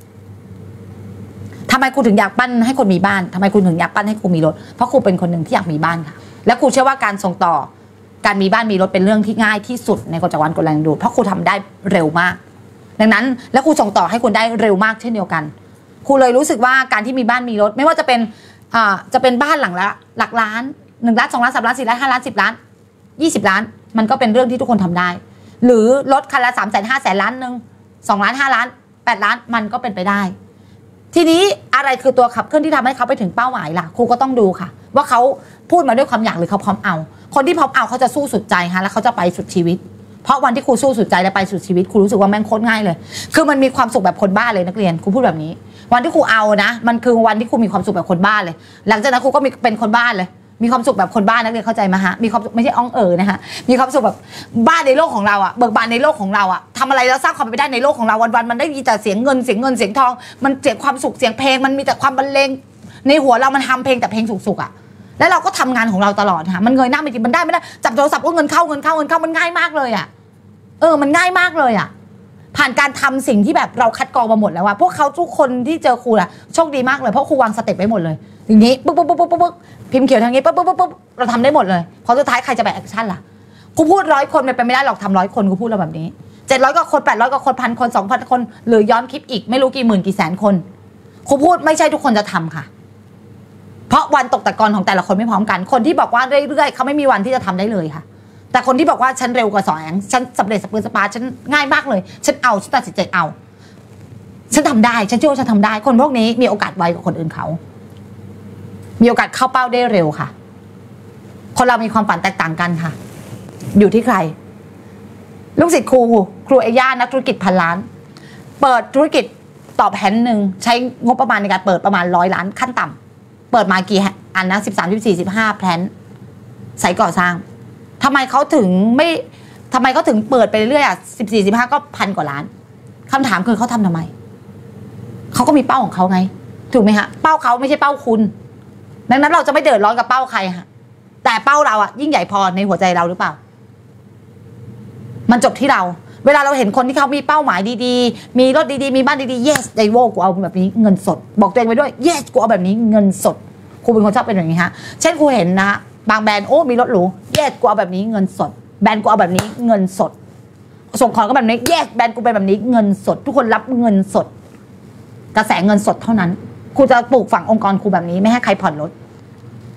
ทำไมครูถึงอยากปั้นให้คนมีบ้านทำไมครูถึงอยากปั้นให้ครูมีรถเพราะครูเป็นคนหนึ่งที่อยากมีบ้านค่ะและครูเชื่อว่าการส่งต่อการมีบ้านมีรถเป็นเรื่องที่ง่ายที่สุดในกฎจักรวาลกฎแรงดูดเพราะครูทำได้เร็วมากดังนั้นและครูส่งต่อให้คุณได้เร็วมากเช่นเดียวกันครูเลยรู้สึกว่าการที่มีบ้านมีรถไม่ว่าจะเป็นบ้านหลังละหลักล้าน1 ล้าน2 ล้าน3 ล้าน4 ล้าน5 ล้าน10 ล้าน20 ล้านมันก็เป็นเรื่องที่ทุกคนทำได้หรือรถคันละ300,000 ล้านนึง2 ล้าน5 ล้าน8 ล้านมันก็เป็นไปได้ทีนี้อะไรคือตัวขับเคลื่อนที่ทำให้เขาไปถึงเป้าหมายล่ะครูก็ต้องดูค่ะว่าเขาพูดมาด้วยความอยากหรือเขาพร้อมเอาคนที่พร้อมเอาเขาจะสู้สุดใจฮะแล้วเขาจะไปสุดชีวิตเพราะวันที่ครูสู้สุดใจและไปสุดชีวิตครูรู้สึกว่าแม่งโคตรง่ายเลยคือมันมีความสุขแบบคนบ้าเลยนักเรียนครูพูดแบบนี้วันที่ครูเอานะมันคือวันที่ครูมีความสุขแบบคนบ้าเลยหลังจากนั้นครูก็มีเป็นคนบ้าเลยมีความสุขแบบคนบ้านักเรียนเข้าใจไหมฮะมีความไม่ใช่นะคะมีความสุขแบบบ้าในโลกของเราเบิกบานในโลกของเราทำอะไรแล้วสร้างความเป็นไปได้ในโลกของเราวันๆมันได้มีแต่เสียงเงินเสียงทองมันเสียงความสุขเสียงเพลงมันมีแต่ความบรรเลงในหัวเรามันทำเพลงแต่เพลงสุกๆแล้วเราก็ทำงานของเราตลอดค่ะมันเงยหน้าไปกินมันได้ไม่ได้จับโทรศัพท์ก็เงินเข้ามันง่ายมากเลยมันง่ายมากเลยผ่านการทำสิ่งที่แบบเราคัดกรองมาหมดแล้วพวกเขาทุกคนที่เจอครูโชคดีมากเลยเพราะครูวางสเต็ปไว้หมดเลยอย่างนี้ปุ๊บพิมพ์เขียวทางนี้ปุ๊บเราทำได้หมดเลยพอสุดท้ายใครจะไปแอคชั่นล่ะกูพูด100 คนเป็นไม่ได้หรอกทำ100 คนกูพูดเราแบบนี้700 กว่าคน800 กว่าคน1,000 คน 2,000 คนหรือย้อนคลิปอีกไม่รู้กี่หมื่นกี่แสนคนครูพูดไม่ใช่ทุกคนจะทำค่ะเพราะวันตกตะกอนของแต่ละคนไม่พร้อมกันคนที่บอกว่าเรื่อยๆเขาไม่มีวันที่จะทำได้เลยค่ะแต่คนที่บอกว่าฉันเร็วกว่า2 ฉันสำเร็จสปืนสปาฉันง่ายมากเลยฉันตัดสินใจเอาฉันทำได้ฉันเชื่อว่าฉันทำได้คนพวกนี้มีโอกาสไวกว่าคนอื่นเขามีโอกาสเข้าเป้าได้เร็วค่ะคนเรามีความฝันแตกต่างกันค่ะอยู่ที่ใครลูกศิษย์ครูเอย่านักธุรกิจ1,000 ล้านเปิดธุรกิจตอบแทนหนึ่งใช้งบประมาณในการเปิดประมาณ100 ล้านขั้นต่ำเปิดมากี่อันนะ13 14 15แพลนสายก่อสร้างทำไมเขาถึงเปิดไปเรื่อย14 15ก็1,000 กว่าล้านคำถามคือเขาทำไมเขาก็มีเป้าของเขาไงถูกไหมฮะเป้าเขาไม่ใช่เป้าคุณดังนั้นเราจะไม่เดือดร้อนกับเป้าใครค่ะแต่เป้าเรายิ่งใหญ่พอในหัวใจเราหรือเปล่ามันจบที่เราเวลาเราเห็นคนที่เขามีเป้าหมายดีๆมีรถดีๆมีบ้านดีๆ yes ไดโวกูเอาแบบนี้เงินสดบอกตัวเองไปด้วย yes กูเอาแบบนี้เงินสดครูเป็นคนชอบเป็นอย่างนี้ฮะเช่นครูเห็นนะบางแบรนด์มีรถหรู yes กูเอาแบบนี้เงินสดแบรนด์กูเอาแบบนี้เงินสดส่งของก็แบบนี้ yes แบรนด์กูเป็นแบบนี้เงินสดทุกคนรับเงินสดกระแสเงินสดเท่านั้นครูจะปลูกฝังองค์กรครูแบบนี้ไม่ให้ใครผ่อนรถ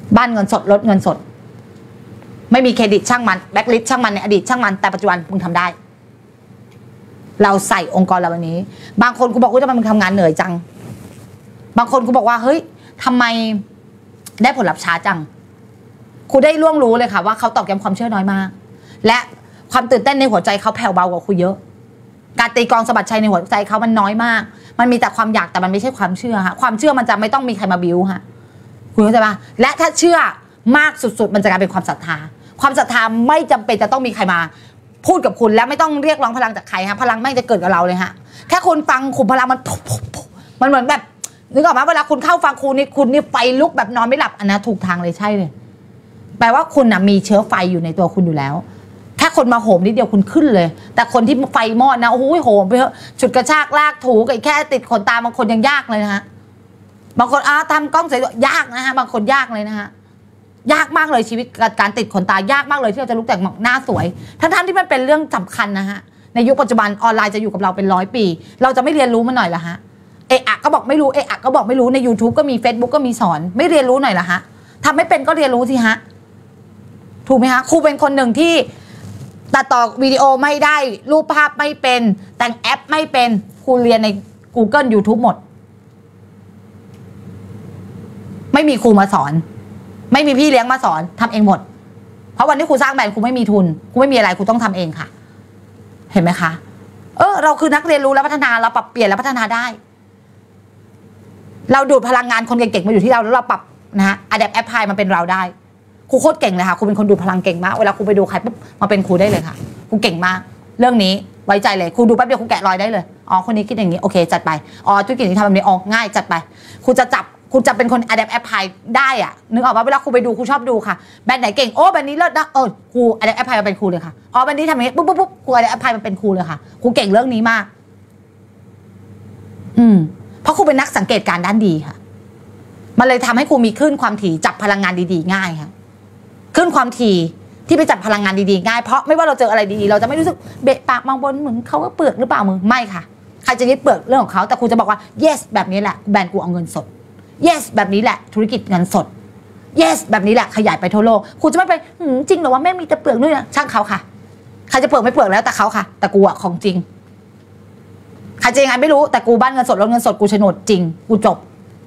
บ้านเงินสดรถเงินสดไม่มีเครดิตช่างมันแบ็คลิสต์ช่างมันในอดีตช่างมันแต่ปัจจุบันมึงทำได้เราใส่องค์กรเราวันนี้บางคนกูบอกว่าทำไมมึงทำงานเหนื่อยจังบางคนกูบอกว่าเฮ้ยทำไมได้ผลลัพธ์ช้าจังครูได้ล่วงรู้เลยค่ะว่าเขาตอกย้ำความเชื่อน้อยมากและความตื่นเต้นในหัวใจเขาแผ่วเบากว่าครูเยอะการตีกลองสะบัดชัยในหัวใจเขามันน้อยมากมันมีแต่ความอยากแต่มันไม่ใช่ความเชื่อฮะความเชื่อมันจะไม่ต้องมีใครมาบิ้วฮะคุณเข้าใจปะและถ้าเชื่อมากสุดๆมันจะกลายเป็นความศรัทธาความศรัทธาไม่จำเป็นจะต้องมีใครมาพูดกับคุณและไม่ต้องเรียกร้องพลังจากใครฮะพลังไม่จะเกิดกับเราเลยฮะแค่คุณฟังขุมพลังมันเหมือนแบบนึกออกไหมเวลาคุณเข้าฟังคุณนี่ไฟลุกแบบนอนไม่หลับอันนั้นถูกทางเลยใช่เลยแปลว่าคุณนะมีเชื้อไฟอยู่ในตัวคุณอยู่แล้วแค่คนมาโหมนิดเดียวคุณขึ้นเลยแต่คนที่ไฟมอดนะโอ้โหโหมไปเถอะฉุดกระชากลากถูกับแค่ติดขนตาบางคนยังยากเลยนะฮะบางคนทำกล้องใส่ยากนะฮะบางคนยากเลยนะฮะยากมากเลยชีวิตการติดขนตายากมากเลยที่เราจะลุกแต่งหน้าสวยทั้งที่มันเป็นเรื่องสำคัญนะฮะในยุคปัจจุบันออนไลน์จะอยู่กับเราเป็น100 ปีเราจะไม่เรียนรู้มันหน่อยละฮะเอะอะก็บอกไม่รู้เอะอะก็บอกไม่รู้ใน YouTube ก็มี Facebook ก็มีสอนไม่เรียนรู้หน่อยละฮะทำไม่เป็นก็เรียนรู้สิฮะถูกไหมฮะครูเป็นคนหนึ่งที่ตัดต่อวิดีโอไม่ได้รูปภาพไม่เป็นแต่งแอปไม่เป็นครูเรียนใน Google YouTube หมดไม่มีครูมาสอนไม่มีพี่เลี้ยงมาสอนทำเองหมดเพราะวันที่ครูสร้างแบรนด์ครูไม่มีทุนครูไม่มีอะไรครูต้องทำเองค่ะเห็นไหมคะเราคือนักเรียนรู้และพัฒนาเราปรับเปลี่ยนและพัฒนาได้เราดูดพลังงานคนเก่งๆมาอยู่ที่เราแล้วเราปรับนะฮะอะแดปแอปพลายมาเป็นเราได้ครูโคตรเก่งเลยค่ะครูเป็นคนดูพลังเก่งมากเวลาครูไปดูใครปุ๊บมาเป็นครูได้เลยค่ะครูเก่งมากเรื่องนี้ไว้ใจเลยครูดูแป๊บเดียวครูแกะรอยได้เลยอ๋อคนนี้คิดอย่างนี้โอเคจัดไปอ๋อธุรกิจนี้ทำแบบนี้อ๋อง่ายจัดไปครูจะเป็นคนอะแดปแอปพลายได้อะนึกออกป่ะเวลาครูไปดูครูชอบดูค่ะแบรนด์ไหนเก่งโอ้แบรนด์นี้เลิศนะครูอะแดปแอปพลายมาเป็นครูเลยค่ะอ๋อแบรนด์นี้ทำอย่างนี้ปุ๊บครูอะแดปแอปพลายมาเป็นครูเลยค่ะครูเก่งเรื่องนี้มากเพราะครูเป็นนักสังเกตการณ์ด้านดีค่ะมันเลยทำให้ครูมีคลื่นความถี่จับพลังงานดีๆง่ายค่ะคลื่นความถี่ที่ไปจับพลังงานดีๆง่ายเพราะไม่ว่าเราเจออะไรดีๆเราจะไม่รู้สึกเบะปากมองบนเหมือนเขาก็เปลือกหรือเปล่ามึงไม่ค่ะใครจะยึดเปลือกเรื่องของเขาแต่ครูจะบอกว่า yes แบบนี้แหละแบรนด์กูเอาเงินสด yes แบบนี้แหละธุรกิจเงินสด yes แบบนี้แหละขยายไปทั่วโลกครูจะไม่ไปจริงเหรอว่าแม่มีแต่เปลือกด้วยนะช่างเขาค่ะใครจะเปลือกไม่เปลือกแล้วแต่เขาค่ะแต่กูอะของจริงใครจะยังไงไม่รู้แต่กูบ้านเงินสดรถเงินสดกูโฉนดจริงกูจบ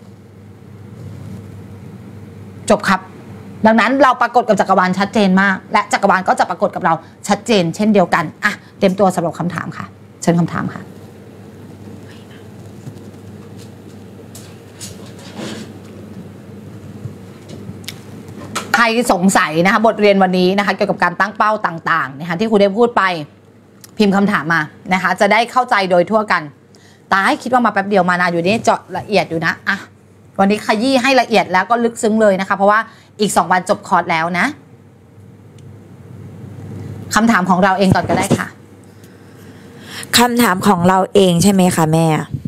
ครับดังนั้นเราปรากฏกับจักรวาลชัดเจนมากและจักรวาลก็จะปรากฏกับเราชัดเจนเช่นเดียวกันอ่ะเตรียมตัวสำหรับคำถามค่ะเชิญคำถามค่ะใครสงสัยนะคะบทเรียนวันนี้นะคะเกี่ยวกับการตั้งเป้าต่างๆนะคะที่ครูได้พูดไปพิมพ์คำถามมานะคะจะได้เข้าใจโดยทั่วกันตาให้คิดว่ามาแป๊บเดียวมานานอยู่นี่เจาะละเอียดอยู่นะอ่ะวันนี้ขยี้ให้ละเอียดแล้วก็ลึกซึ้งเลยนะคะเพราะว่าอีก2 วันจบคอร์สแล้วนะคำถามของเราเองก่อนก็ได้ค่ะคำถามของเราเองใช่ไหมคะแม่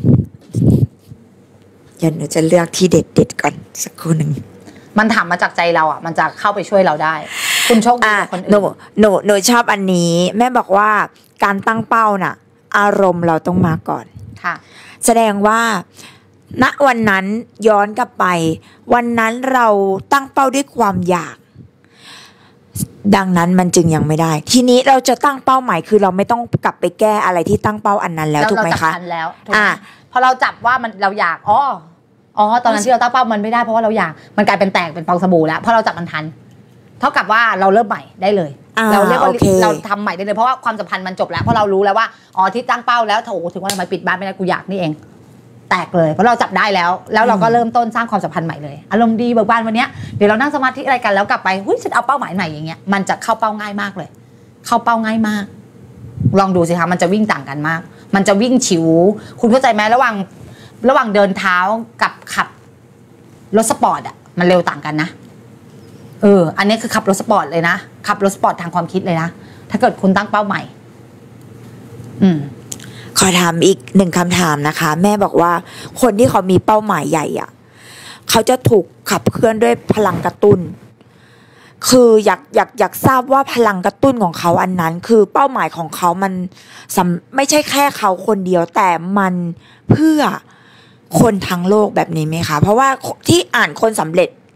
เดี๋ยวหนูจะเลือกที่เด็ดก่อนสักครู่หนึ่งมันถามมาจากใจเราอ่ะมันจะเข้าไปช่วยเราได้คุณโชคดีกว่าคนอื่นหนูชอบอันนี้แม่บอกว่าการตั้งเป้าน่ะอารมณ์เราต้องมาก่อนค่ะแสดงว่าณวันนั้นย้อนกลับไปวันนั้นเราตั้งเป้าด้วยความอยากดังนั้นมันจึงยังไม่ได้ทีนี้เราจะตั้งเป้าหมายคือเราไม่ต้องกลับไปแก้อะไรที่ตั้งเป้าอันนั้นแล้วถูกไหมคะแล้วพอเราจับว่ามันเราอยากตอนนั้นที่เราตั้งเป้ามันไม่ได้เพราะว่าเราอยากมันกลายเป็นแตกเป็นฟองสบู่แล้วเพราะเราจับมันทันเท่ากับว่าเราเริ่มใหม่ได้เลยเราเรียกว่าเราทำใหม่ได้เลยเพราะว่าความสัมพันธ์มันจบแล้วเพราะเรารู้แล้วว่าที่ตั้งเป้าแล้วโถถึงว่าทำไมปิดบ้านไม่ได้กูอยากนี่เองแตกเลยเพราะเราจับได้แล้วเราก็เริ่มต้นสร้างความสัมพันธ์ใหม่เลยอารมณ์ดีเบิกบานวันนี้เดี๋ยวเรานั่งสมาธิอะไรกันแล้วกลับไปฉันเอาเป้าหมายใหม่อย่างเงี้ยมันจะเข้าเป้าง่ายมากเลยเข้าเป้าง่ายมากลองดูสิคะมันจะวิ่งต่างกันมากมันจะวิ่งฉิวคุณเข้าใจไหมระหว่างเดินเท้ากับขับรถสปอร์ตอ่ะมันเร็วต่างกันนะอันนี้คือขับรถสปอร์ตเลยนะขับรถสปอร์ตทางความคิดเลยนะถ้าเกิดคุณตั้งเป้าใหม่ขอถามอีก1 คำถามนะคะแม่บอกว่าคนที่เขามีเป้าหมายใหญ่อ่ะเขาจะถูกขับเคลื่อนด้วยพลังกระตุ้นคืออยากทราบว่าพลังกระตุ้นของเขาอันนั้นคือเป้าหมายของเขามันไม่ใช่แค่เขาคนเดียวแต่มันเพื่อคนทั้งโลกแบบนี้ไหมคะเพราะว่าที่อ่านคนสำเร็จ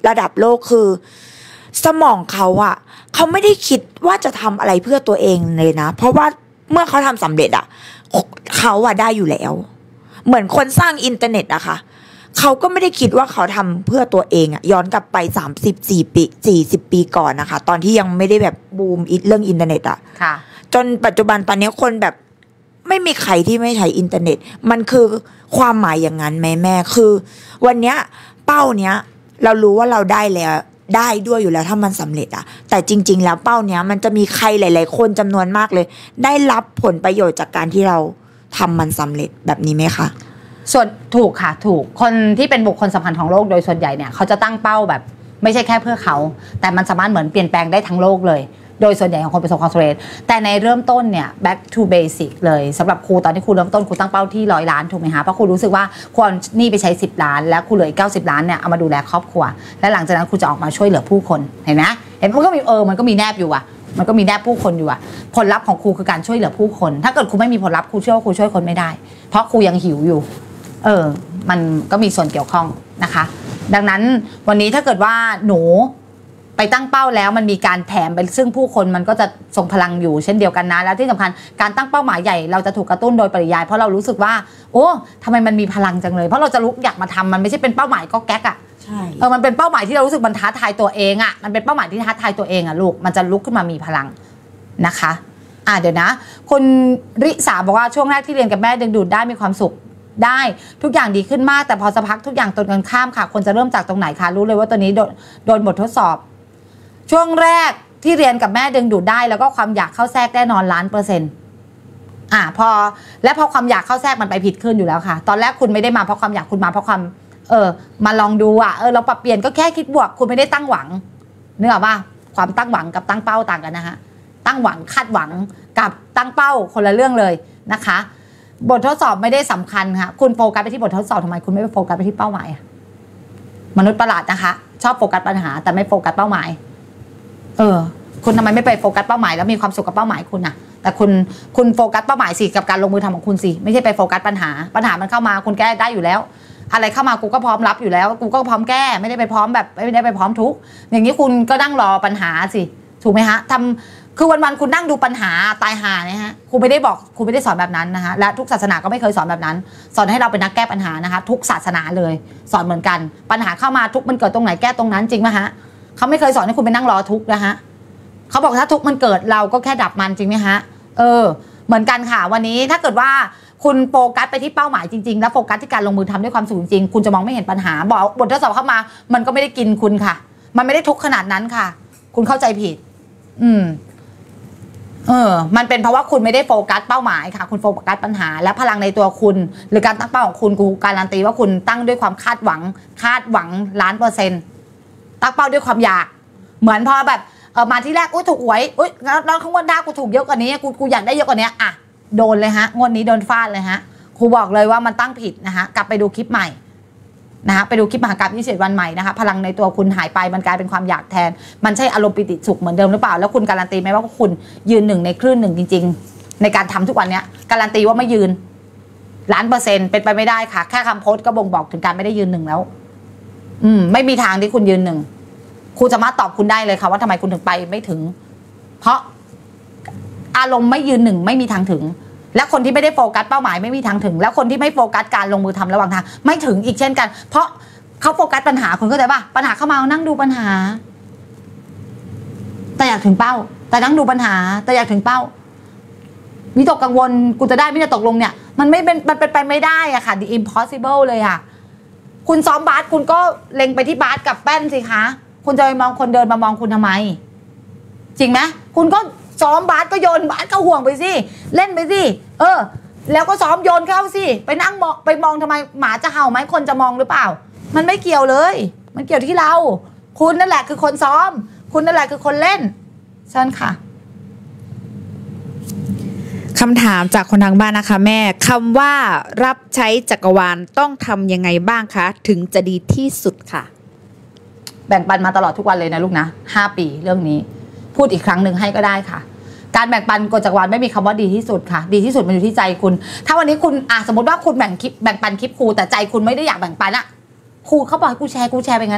ระดับโลกคือสมองเขาอะเขาไม่ได้คิดว่าจะทำอะไรเพื่อตัวเองเลยนะเพราะว่าเมื่อเขาทำสำเร็จอะเขาอะได้อยู่แล้วเหมือนคนสร้างอินเทอร์เน็ตอะค่ะเขาก็ไม่ได้คิดว่าเขาทำเพื่อตัวเองอะย้อนกลับไป34 ปี40 ปีก่อนนะคะตอนที่ยังไม่ได้แบบบูมเรื่องอินเทอร์เน็ตอะจนปัจจุบันตอนนี้คนแบบไม่มีใครที่ไม่ใช้อินเทอร์เน็ตมันคือความหมายอย่างนั้นไหมแม่คือวันเนี้ยเป้าเนี้ยเรารู้ว่าเราได้แล้วได้ด้วยอยู่แล้วถ้ามันสำเร็จอะแต่จริงๆแล้วเป้าเนี้ยมันจะมีใครหลายๆคนจำนวนมากเลยได้รับผลประโยชน์จากการที่เราทำมันสำเร็จแบบนี้ไหมคะส่วนถูกค่ะถูกคนที่เป็นบุคคลสำคัญของโลกโดยส่วนใหญ่เนี่ยเขาจะตั้งเป้าแบบไม่ใช่แค่เพื่อเขาแต่มันสามารถเหมือนเปลี่ยนแปลงได้ทั้งโลกเลยโดยส่วนใหญ่ของคนประสบความสำเร็จแต่ในเริ่มต้นเนี่ย back to basic เลยสำหรับครูตอนที่ครูเริ่มต้นครูตั้งเป้าที่100 ล้านถูกไหมคะเพราะครูรู้สึกว่าควรนี่ไปใช้10 ล้านแล้วครูเหลือ90 ล้านเนี่ยเอามาดูแลครอบครัวและหลังจากนั้นครูจะออกมาช่วยเหลือผู้คนเห็นไหมเห็นมันก็มีมันก็มีแนบอยู่มันก็มีแนบผู้คนอยู่ผลลัพธ์ของครูคือการช่วยเหลือผู้คนถ้าเกิดครูไม่มีผลลัพธ์ครูเชื่อว่าครูช่วยคนไม่ได้เพราะครูยังหิวอยู่มันก็มีส่วนเกี่ยวข้องนะคะดังนั้นวันนี้ถ้าเกิดว่าหนูไปตั้งเป้าแล้วมันมีการแถมไปซึ่งผู้คนมันก็จะส่งพลังอยู่เช่นเดียวกันนะแล้วที่สำคัญการตั้งเป้าหมายใหญ่เราจะถูกกระตุ้นโดยปริยายเพราะเรารู้สึกว่าโอ้ทำไมมันมีพลังจังเลยเพราะเราจะลุกอยากมาทำมันไม่ใช่เป็นเป้าหมายก็แก๊กใช่มันเป็นเป้าหมายที่เรารู้สึกมันท้าทายตัวเองมันเป็นเป้าหมายที่ท้าทายตัวเองลูกมันจะลุกขึ้นมามีพลังนะคะเดี๋ยวนะคุณริสาบอกว่าช่วงแรกที่เรียนกับแม่ดึงดูดได้มีความสุขได้ทุกอย่างดีขึ้นมากแต่พอสักพักทุกอย่างตรงกันข้ามค่ะควรจะเริ่มจากตรงไหนคะรู้เลยว่าตัวนี้โดนบททดสอบช่วงแรกที่เรียนกับแม่ดึงดูดได้แล้วก็ความอยากเข้าแทรกแน่นอน1,000,000%พอความอยากเข้าแทรกมันไปผิดขึ้นอยู่แล้วค่ะตอนแรกคุณไม่ได้มาเพราะความอยากคุณมาเพราะความมาลองดูเราปรับเปลี่ยนก็แค่คิดบวกคุณไม่ได้ตั้งหวังเนื้อว่าความตั้งหวังกับตั้งเป้าต่างกันนะฮะตั้งหวังคาดหวังกับตั้งเป้าคนละเรื่องเลยนะคะบททดสอบไม่ได้สำคัญค่ะคุณโฟกัสไปที่บททดสอบทำไมคุณไม่ไปโฟกัสไปที่เป้าหมายมนุษย์ประหลาดนะคะชอบโฟกัสปัญหาแต่ไม่โฟกัสเป้าหมายคุณทำไมไม่ไปโฟกัสเป้าหมายแล้วมีความสุขกับเป้าหมายคุณแต่คุณโฟกัสเป้าหมายสิกับการลงมือทำของคุณสิไม่ใช่ไปโฟกัสปัญหามันเข้ามาคุณแก้ได้อยู่แล้วอะไรเข้ามากูก็พร้อมรับอยู่แล้วกูก็พร้อมแก้ไม่ได้ไปพร้อมแบบไม่ได้ไปพร้อมทุกอย่างนี้คุณก็นั่งรอปัญหาสิถูกไหมฮะคือวันๆคุณนั่งดูปัญหาตายหาเนี่ยฮะครูไม่ได้สอนแบบนั้นนะคะและทุกศาสนาก็ไม่เคยสอนแบบนั้นสอนให้เราเป็นนักแก้ปัญหานะคะทุกศาสนาเลยสอนเหมือนกันปัญหาเข้ามาทุกมันเกิดตรงไหนแก้ตรงนั้นจริงไหมฮะเขาไม่เคยสอนให้คุณไปนั่งรอทุกนะฮะเขาบอกถ้าทุกมันเกิดเราก็แค่ดับมันจริงไหมฮะเหมือนกันค่ะวันนี้ถ้าเกิดว่าคุณโฟกัสไปที่เป้าหมายจริงๆแล้วโฟกัสที่การลงมือทำด้วยความสุขจริงคุณจะมองไม่เห็นปัญหาบอกบททดสอบเข้ามามันก็ไม่ได้กินคุณค่ะมันไม่ได้ทุกข์ขนาดนั้นค่ะคุณเข้าใจผิดมันเป็นเพราะว่าคุณไม่ได้โฟกัสเป้าหมายค่ะคุณโฟกัสปัญหาและพลังในตัวคุณหรือการตั้งเป้าของคุณกูการันตีว่าคุณตั้งด้วยความคาดหวัง1,000,000%ตั้งเป้าด้วยความอยากเหมือนพอแบบมาที่แรกถูกหวยแล้วข้างบนหน้ากูถูกเยอะกว่านี้กูอยากได้เยอะกว่านี้โดนเลยฮะงวดนี้โดนฟาดเลยฮะครูบอกเลยว่ามันตั้งผิดนะคะกลับไปดูคลิปใหม่นะคะไปดูคลิปมหากรรม27 วันใหม่นะคะพลังในตัวคุณหายไปมันกลายเป็นความอยากแทนมันใช่อารมณ์ปิติสุขเหมือนเดิมหรือเปล่าแล้วคุณการันตีไหมว่าคุณยืน1ในคลื่น1จริงๆในการทำทุกวันนี้การันตีว่าไม่ยืน1,000,000%เป็นไปไม่ได้ค่ะแค่คำโพสต์ก็บ่งบอกถึงการไม่ได้ยืน1แล้วไม่มีทางที่คุณยืน1ครูสามารถตอบคุณได้เลยค่ะว่าทำไมคุณถึงไปไม่ถึงเพราะอารมณ์ไม่ยืน1ไม่มีทางถึงและคนที่ไม่ได้โฟกัสเป้าหมายไม่มีทางถึงแล้วคนที่ไม่โฟกัสการลงมือทำระหว่างทางไม่ถึงอีกเช่นกันเพราะเขาโฟกัสปัญหาคุณเข้าใจป่ะปัญหาเข้ามานั่งดูปัญหาแต่อยากถึงเป้าแต่นั่งดูปัญหาแต่อยากถึงเป้าวิตกกังวลกูจะได้ไม่จะตกลงเนี่ยมันเป็นไปไม่ได้อะค่ะ the impossible เลยอะคุณซ้อมบาสคุณก็เล็งไปที่บาสกับแป้นสิคะคุณจะไปมองคนเดินมามองคุณทำไมจริงไหมคุณก็ซ้อมบาสก็โยนบาสเข้าห่วงไปสิเล่นไปสิแล้วก็ซ้อมโยนเข้าสิไปนั่งมองทำไมหมาจะเห่าไหมคนจะมองหรือเปล่ามันไม่เกี่ยวเลยมันเกี่ยวที่เราคุณนั่นแหละคือคนซ้อมคุณนั่นแหละคือคนเล่นเชิญค่ะคำถามจากคนทางบ้านนะคะแม่คำว่ารับใช้จักรวาลต้องทำยังไงบ้างคะถึงจะดีที่สุดค่ะแบ่งปันมาตลอดทุกวันเลยนะลูกนะ5 ปีเรื่องนี้พูดอีกครั้งหนึ่งให้ก็ได้ค่ะการแบ่งปันกฎจักรวาลไม่มีคำว่าดีที่สุดค่ะดีที่สุดมันอยู่ที่ใจคุณถ้าวันนี้คุณสมมติว่าคุณแบ่งปันคลิปครูแต่ใจคุณไม่ได้อยากแบ่งปันครูเขาบอกให้กูแชร์ไปงั้น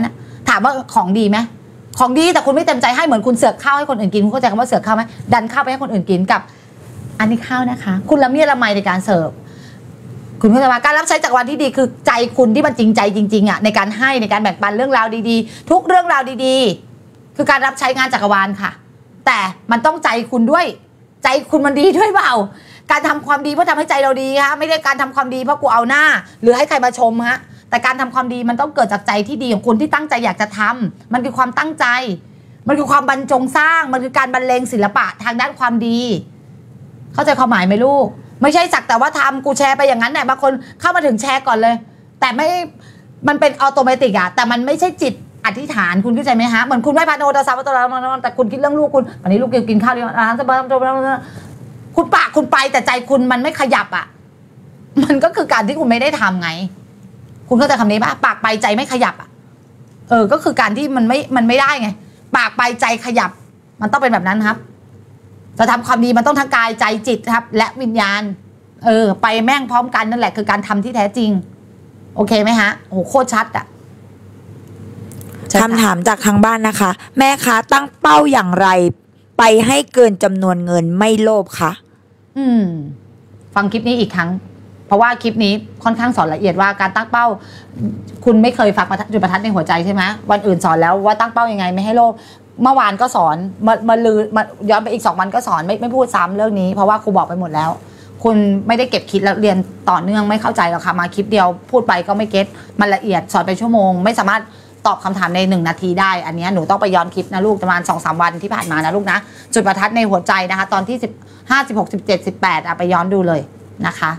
ถามว่าของดีไหมของดีแต่คุณไม่เต็มใจให้เหมือนคุณเสือกข้าวให้คนอื่นกินคุณเข้าใจคำว่าเสือกข้าวไหมดันข้าวไปให้คนอื่นกินกับอันนี้ข้าวนะคะคุณละเมียดละไมในการเสิร์ฟคุณเข้าใจว่าการรับใช้จักรวาลที่ดีคือใจคุณที่มันจริงใจจริงๆอ่ะในการให้ในการแบ่งปันเรื่องราวดีๆทุกเรื่องราวดีๆคือการรับใช้งานจักรวาลค่ะแต่มันต้องใจคุณด้วยใจคุณมันดีด้วยเปล่าการทำความดีเพื่อทำให้ใจเราดีค่ะไม่ได้การทำความดีเพราะกูเอาหน้าหรือให้ใครมาชมฮะแต่การทำความดีมันต้องเกิดจากใจที่ดีของคุณที่ตั้งใจอยากจะทำมันคือความตั้งใจมันคือความบรรจงสร้างมันคือการบรรเลงศิลปะทางด้านความดีเข้าใจความหมายไหมลูกไม่ใช่สักแต่ว่าทำกูแชร์ไปอย่างนั้นเนี่ยบางคนเข้ามาถึงแชร์ก่อนเลยแต่ไม่มันเป็นอัตโนมัติอะแต่มันไม่ใช่จิตอธิษฐานคุณเข้าใจไหมฮะเหมือนคุณไหว้พระโนดาซาปะตระแต่คุณคิดเรื่องลูกคุณวันนี้ลูกกินข้าวเลี้ยงอาหารสบายคุณปากคุณไปแต่ใจคุณมันไม่ขยับอะมันก็คือการที่คุณไม่ได้ทำไงคุณเข้าใจคำนี้ป่ะปากไปใจไม่ขยับอะก็คือการที่มันไม่ได้ไงปากไปใจขยับมันต้องเป็นแบบนั้นครับจะทำความดีมันต้องทั้งกายใจจิตครับและวิญญาณไปแม่งพร้อมกันนั่นแหละคือการทำที่แท้จริงโอเคไหมฮะโอ้โหโคตรชัดอะคำถามจากทางบ้านนะคะ แม่คะตั้งเป้าอย่างไรไปให้เกินจำนวนเงินไม่โลภคะฟังคลิปนี้อีกครั้งเพราะว่าคลิปนี้ค่อนข้างสอนละเอียดว่าการตั้งเป้าคุณไม่เคยฟังจุดประทัดในหัวใจใช่ไหมวันอื่นสอนแล้วว่าตั้งเป้ายังไงไม่ให้โลภเมื่อวานก็สอนมาย้อนไปอีก2 วันก็สอนไม่พูดซ้ำเรื่องนี้เพราะว่าครูบอกไปหมดแล้วคุณไม่ได้เก็บคิดแล้วเรียนต่อเนื่องไม่เข้าใจหรอกค่ะมาคลิปเดียวพูดไปก็ไม่เก็ตมันละเอียดสอนไปชั่วโมงไม่สามารถตอบคำถามใน1 นาทีได้อันนี้หนูต้องไปย้อนคลิปนะลูกประมาณ 2-3 วันที่ผ่านมานะลูกนะจุดประทัดในหัวใจนะคะตอนที่15 16 17 18ไปย้อนดูเลยนะคะ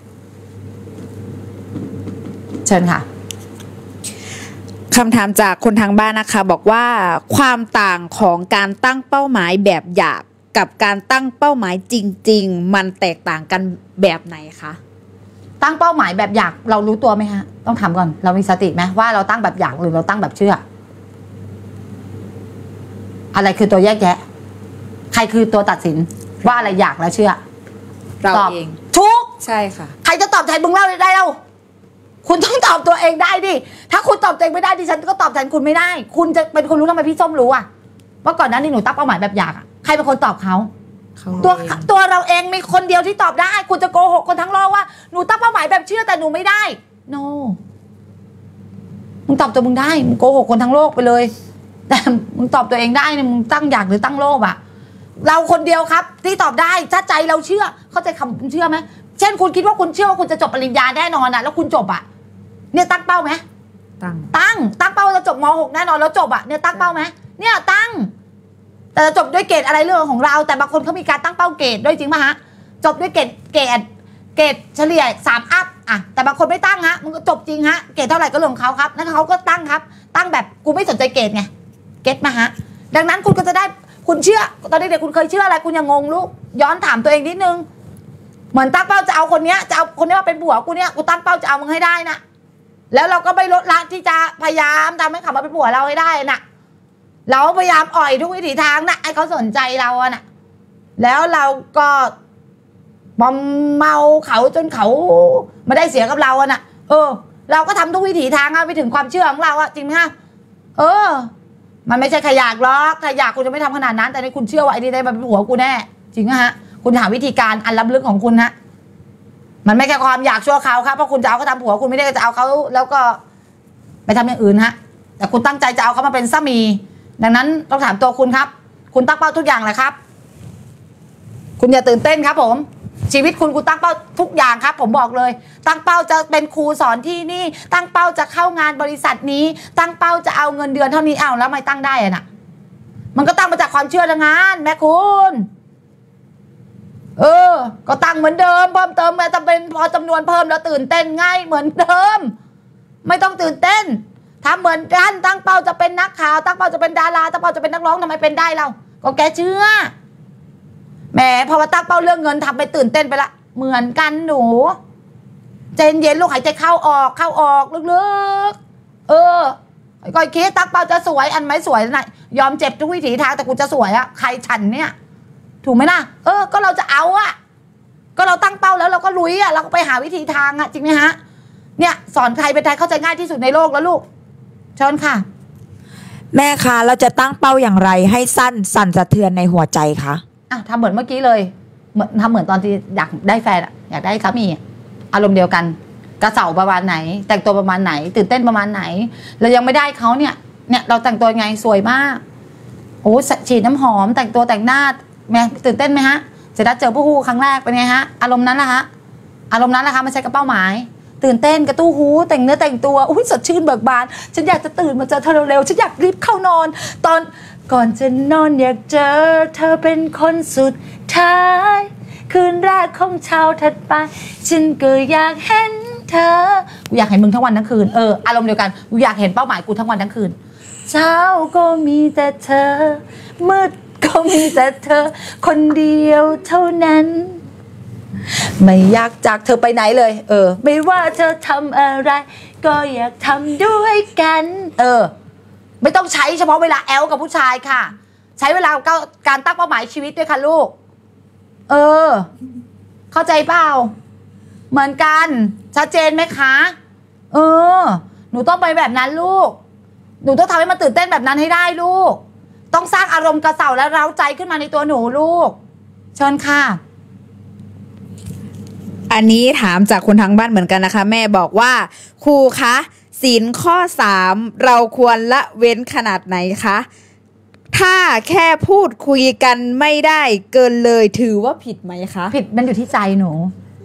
เชิญค่ะคำถามจากคนทางบ้านนะคะบอกว่าความต่างของการตั้งเป้าหมายแบบหยาบกับการตั้งเป้าหมายจริงๆมันแตกต่างกันแบบไหนคะตั้งเป้าหมายแบบหยาบเรารู้ตัวไหมฮะต้องถามก่อนเรามีสติไหมว่าเราตั้งแบบหยาบหรือเราตั้งแบบเชื่ออะไรคือตัวแยกแยะใครคือตัวตัดสินว่าอะไรหยาบและเชื่อเราเองทุกใช่ค่ะใครจะตอบแทนมึงเล่าได้เราคุณต้องตอบตัวเองได้ดิถ้าคุณตอบตัวเองไม่ได้ดิฉันก็ตอบแทนคุณไม่ได้คุณจะเป็นคนรู้ทำไมพี่ส้มรู้อ่ะว่าก่อนหน้านี้หนูตั้งเป้าหมายแบบหยาบอ่ะใครเป็นคนตอบเขาตัวเราเองมีคนเดียวที่ตอบได้คุณจะโกหกคนทั้งโลกว่าหนูตั้งเป้าหมายแบบเชื่อแต่หนูไม่ได้ no มึงตอบตัวมึงได้มึงโกหกคนทั้งโลกไปเลยแต่มึงตอบตัวเองได้เนี่ยมึงตั้งอยากหรือตั้งโลภอ่ะเราคนเดียวครับที่ตอบได้ถ้าใจเราเชื่อเข้าใจคำเชื่อไหมเช่นคุณคิดว่าคุณเชื่อว่าคุณจะจบปริญญาแน่นอนอ่ะแล้วคุณจบอ่ะเนี่ยตั้งเป้าไหมตั้งเป้าจะจบม.6 แน่นอนแล้วจบอ่ะเนี่ยตั้งเป้าไหมเนี่ยตั้งแต่จะจบด้วยเกรดอะไรเรื่องของเราแต่บางคนเขามีการตั้งเป้าเกรดด้วยจริงไหมฮะจบด้วยเกรดเฉลี่ย3 อัพอ่ะแต่บางคนไม่ตั้งฮะมันก็จบจริงฮะเกรดเท่าไหร่ก็เรื่องของเขาครับนั่นเขาก็ตั้งครับตั้งแบบกูไม่สนใจเกรดไงเก็ตมาฮะดังนั้นคุณก็จะได้คุณเชื่อตอนเด็กๆคุณเคยเชื่ออะไรคุณยังงงลูกย้อนถามตัวเองนิดนึงเหมือนตั้งเป้าจะเอาคนเนี้ยจะเอาคนนี้มาเป็นผัวกูเนี่ยกูตั้งเป้าจะเอามึงให้ได้นะแล้วเราก็ไม่ลดละที่จะพยายามทำให้เขามาเป็นผัวเราให้ได้นะเราพยายามอ่อยทุกวิถีทางนะให้เขาสนใจเราอะนะแล้วเราก็บอมเมาเขาจนเขาไม่ได้เสียกับเราอะนะเราก็ทำทุกวิถีทางไปถึงความเชื่อของเราอะจริงไหมฮะมันไม่ใช่ขยากหรอกถ้าอยากคุณจะไม่ทำขนาดนั้นแต่ในคุณเชื่อว่าไอ้นี่ได้มาเป็นผัวกูแน่จริงไหมฮะคุณหาวิธีการอันล้ำลึกของคุณฮะมันไม่แค่ความอยากชั่วคราวครับเพราะคุณจะเอาเขาทำผัวคุณไม่ได้จะเอาเขาแล้วก็ไปทำอย่างอื่นฮะแต่คุณตั้งใจจะเอาเขามาเป็นสามีดังนั้นต้องถามตัวคุณครับคุณตั้งเป้าทุกอย่างแหละครับคุณอย่าตื่นเต้นครับผมชีวิตคุณตั้งเป้าทุกอย่างครับผมบอกเลยตั้งเป้าจะเป็นครูสอนที่นี่ตั้งเป้าจะเข้างานบริษัทนี้ตั้งเป้าจะเอาเงินเดือนเท่านี้เอาแล้วไม่ตั้งได้อะน่ะมันก็ตั้งมาจากความเชื่อทางงานแม่คุณก็ตั้งเหมือนเดิมเพิ่มเติมแม้จะเป็นพอจำนวนเพิ่มแล้วตื่นเต้นง่ายเหมือนเดิมไม่ต้องตื่นเต้นทำเหมือนกันตั้งเป้าจะเป็นนักข่าวตั้งเป้าจะเป็นดาราตั้งเป้าจะเป็นนักร้องทำไมเป็นได้เราก็แกเชื่อแหมพอมาตั้งเป้าเรื่องเงินทำไปตื่นเต้นไปละเหมือนกันหนูใจเย็นลูกหายใจเข้าออกลึกๆก็คิดตั้งเป้าจะสวยอันไม่สวยนะยอมเจ็บทุกวิถีทางแต่กูจะสวยอะใครฉันเนี่ยถูกไหมล่ะก็เราจะเอาอะก็เราตั้งเป้าแล้วเราก็ลุยอะเราก็ไปหาวิธีทางอะจริงไหมฮะเนี่ยสอนใครเป็นใครเข้าใจง่ายที่สุดในโลกแล้วลูกเชิญค่ะแม่คะเราจะตั้งเป้าอย่างไรให้สั้นสั่นสะเทือนในหัวใจคะทำเหมือนเมื่อกี้เลยทำเหมือนตอนที่อยากได้แฟนอยากได้สามีอารมณ์เดียวกันกระเสาประมาณไหนแต่งตัวประมาณไหนตื่นเต้นประมาณไหนเรายังไม่ได้เขาเนี่ยเราแต่งตัวไงสวยมากโอ้ฉีดน้ำหอมแต่งตัวแต่งหน้าแม่ตื่นเต้นไหมฮะเสร็จแล้วเจอผู้ฮู้ครั้งแรกเป็นไงฮะอารมณ์นั้นละฮะอารมณ์นั้นละคะไม่ใช่กระเป้าหมายตื่นเต้นกระตู้หูแต่งเนื้อแต่งตัวอุ้ยสดชื่นเบิกบานฉันอยากจะตื่นมาเจอเธอเร็วๆฉันอยากรีบเข้านอนตอนก่อนจะนอนอยากเจอเธอเป็นคนสุดท้ายคืนแรกของเช้าถัดไปฉันก็อยากเห็นเธอกูอยากเห็นมึงทั้งวันทั้งคืนอารมณ์เดียวกันกูอยากเห็นเป้าหมายกูทั้งวันทั้งคืนเช้าก็มีแต่เธอมืดก็มีแต่เธอคนเดียวเท่านั้นไม่อยากจากเธอไปไหนเลยไม่ว่าเธอทำอะไรก็อยากทำด้วยกันไม่ต้องใช้เฉพาะเวลาแอลกับผู้ชายค่ะใช้เวลาการตั้งเป้าหมายชีวิตด้วยค่ะลูกเข้าใจเปล่าเหมือนกันชัดเจนไหมคะหนูต้องไปแบบนั้นลูกหนูต้องทำให้มันตื่นเต้นแบบนั้นให้ได้ลูกต้องสร้างอารมณ์กระเสาและเร้าใจขึ้นมาในตัวหนูลูกเชิญค่ะอันนี้ถามจากคนทางบ้านเหมือนกันนะคะแม่บอกว่าครูคะศีลข้อ3เราควรละเว้นขนาดไหนคะถ้าแค่พูดคุยกันไม่ได้เกินเลยถือว่าผิดไหมคะผิดมันอยู่ที่ใจหนู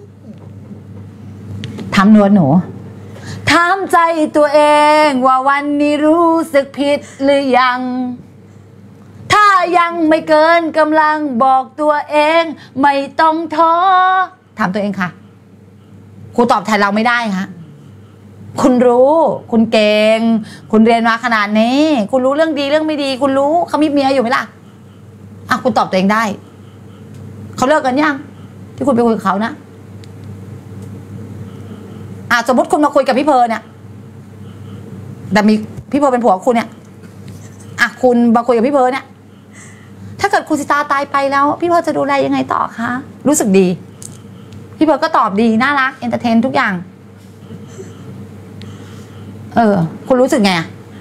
ทำหนูถามใจตัวเองว่าวันนี้รู้สึกผิดหรือยังถ้ายังไม่เกินกำลังบอกตัวเองไม่ต้องท้อถามตัวเองค่ะครูตอบแทนเราไม่ได้ฮะคุณรู้คุณเก่งคุณเรียนมาขนาดนี้คุณรู้เรื่องดีเรื่องไม่ดีคุณรู้เขามีเมียอยู่ไหมล่ะคุณตอบตัวเองได้เขาเลิกกันยังที่คุณไปคุยกับเขานะสมมติคุณมาคุยกับพี่เพร์ลเนี่ยแต่มีพี่เพร์ลเป็นผัวคุณเนี่ยคุณมาคุยกับพี่เพร์ลเนี่ยถ้าเกิดคุณสิตาตายไปแล้วพี่เพร์ลจะดูแลยังไงต่อคะรู้สึกดีพี่เพร์ลก็ตอบดีน่ารักเอนเตอร์เทนทุกอย่างคุณรู้สึกไง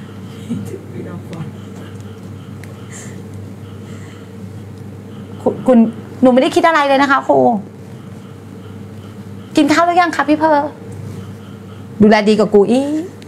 คุณหนูไม่ได้คิดอะไรเลยนะคะครูกินข้าวหรือยังคะพี่เพร์ลดูแลดีกว่ากูอี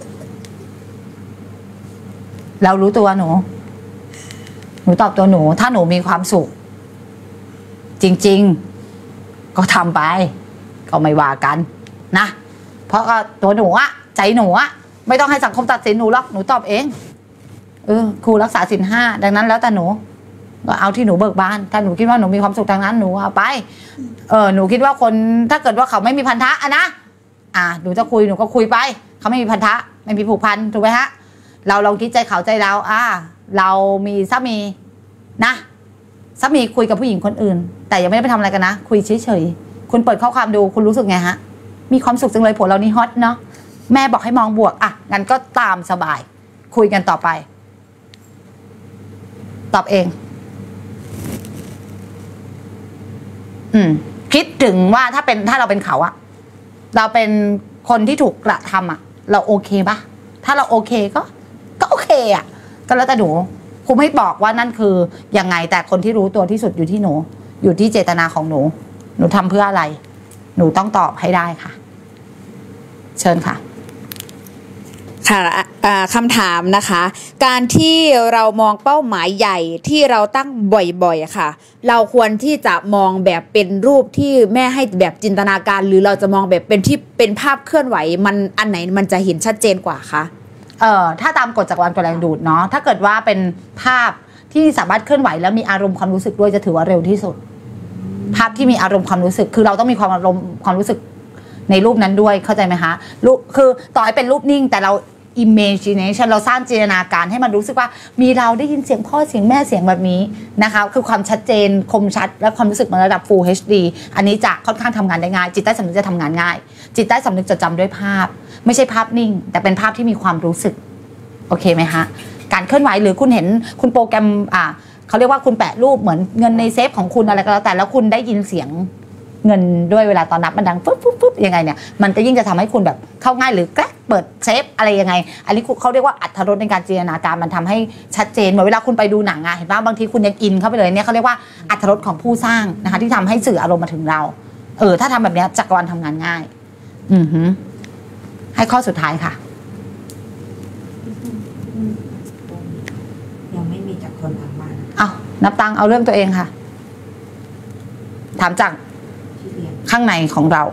เรารู้ตัวหนูตอบตัวหนูถ้าหนูมีความสุขจริงๆก็ทำไปก็ไม่ว่ากันนะเพราะตัวหนูใจหนูไม่ต้องให้สังคมตัดสินหนูหรอกหนูตอบเองครูรักษาศีล5ดังนั้นแล้วแต่หนูก็เอาที่หนูเบิกบานถ้าหนูคิดว่าหนูมีความสุขทางนั้นหนูเอาไปหนูคิดว่าคนถ้าเกิดว่าเขาไม่มีพันธะนะหนูจะคุยหนูก็คุยไปเขาไม่มีพันธะไม่มีผูกพันถูกไหมฮะเราลองคิดใจเขาใจเราเรามีสามีนะสามีคุยกับผู้หญิงคนอื่นแต่ยังไม่ได้ไปทำอะไรกันนะคุยเฉยๆคุณเปิดข้อความดูคุณรู้สึกไงฮะมีความสุขจังเลยผัวเรานี่ฮอตเนาะแม่บอกให้มองบวกงั้นก็ตามสบายคุยกันต่อไปตอบเองคิดถึงว่าถ้าเราเป็นเขาเราเป็นคนที่ถูกกระทำเราโอเคปะถ้าเราโอเคก็โอเคก็แล้วแต่หนูครูไม่บอกว่านั่นคือยังไงแต่คนที่รู้ตัวที่สุดอยู่ที่หนูอยู่ที่เจตนาของหนูทำเพื่ออะไรหนูต้องตอบให้ได้ค่ะเชิญค่ะคำถามนะคะการที่เรามองเป้าหมายใหญ่ที่เราตั้งบ่อยๆค่ะเราควรที่จะมองแบบเป็นรูปที่แม่ให้แบบจินตนาการหรือเราจะมองแบบเป็นภาพเคลื่อนไหวมันอันไหนมันจะเห็นชัดเจนกว่าคะถ้าตามกฎจักรวาลกฎแรงดูดเนาะถ้าเกิดว่าเป็นภาพที่สามารถเคลื่อนไหวแล้วมีอารมณ์ความรู้สึกด้วยจะถือว่าเร็วที่สุดภาพที่มีอารมณ์ความรู้สึกคือเราต้องมีความรู้สึกในรูปนั้นด้วยเข้าใจไหมคะรูปคือต่อให้เป็นรูปนิ่งแต่เราimagination เราสร้างจินตนาการให้มันรู้สึกว่ามีเราได้ยินเสียงพ่อเสียงแม่เสียงแบบนี้นะคะคือความชัดเจนคมชัดและความรู้สึกมันระดับ Full HD อันนี้จะค่อนข้างทำงานได้ง่ายจิตใต้สำนึกจะทำงานง่ายจิตใต้สำนึกจะจำด้วยภาพไม่ใช่ภาพนิ่งแต่เป็นภาพที่มีความรู้สึกโอเคไหมคะการเคลื่อนไหวหรือคุณเห็นคุณโปรแกรมเขาเรียกว่าคุณแปะรูปเหมือนเงินในเซฟของคุณอะไรก็แล้วแต่แล้วคุณได้ยินเสียงเงินด้วยเวลาตอนนับมันดังฟึ๊บยังไงเนี่ยมันจะยิ่งจะทำให้คุณแบบเข้าง่ายหรือแกล้เปิดเซฟอะไรยังไงอันนี้เขาเรียกว่าอรรถรสในการจินตนาการมันทำให้ชัดเจนเหมือนเวลาคุณไปดูหนังอะเห็นป่ะบางทีคุณยังอินเข้าไปเลยเนี่ยเขาเรียกว่าอรรถรสของผู้สร้างนะคะที่ทำให้สื่ออารมณ์มาถึงเราถ้าทำแบบนี้จักรวาลทำงานง่ายให้ข้อสุดท้ายค่ะยังไม่มีจากคนทางบ้านเอานับตังเอาเรื่องตัวเองค่ะถามจากข้างในของเรา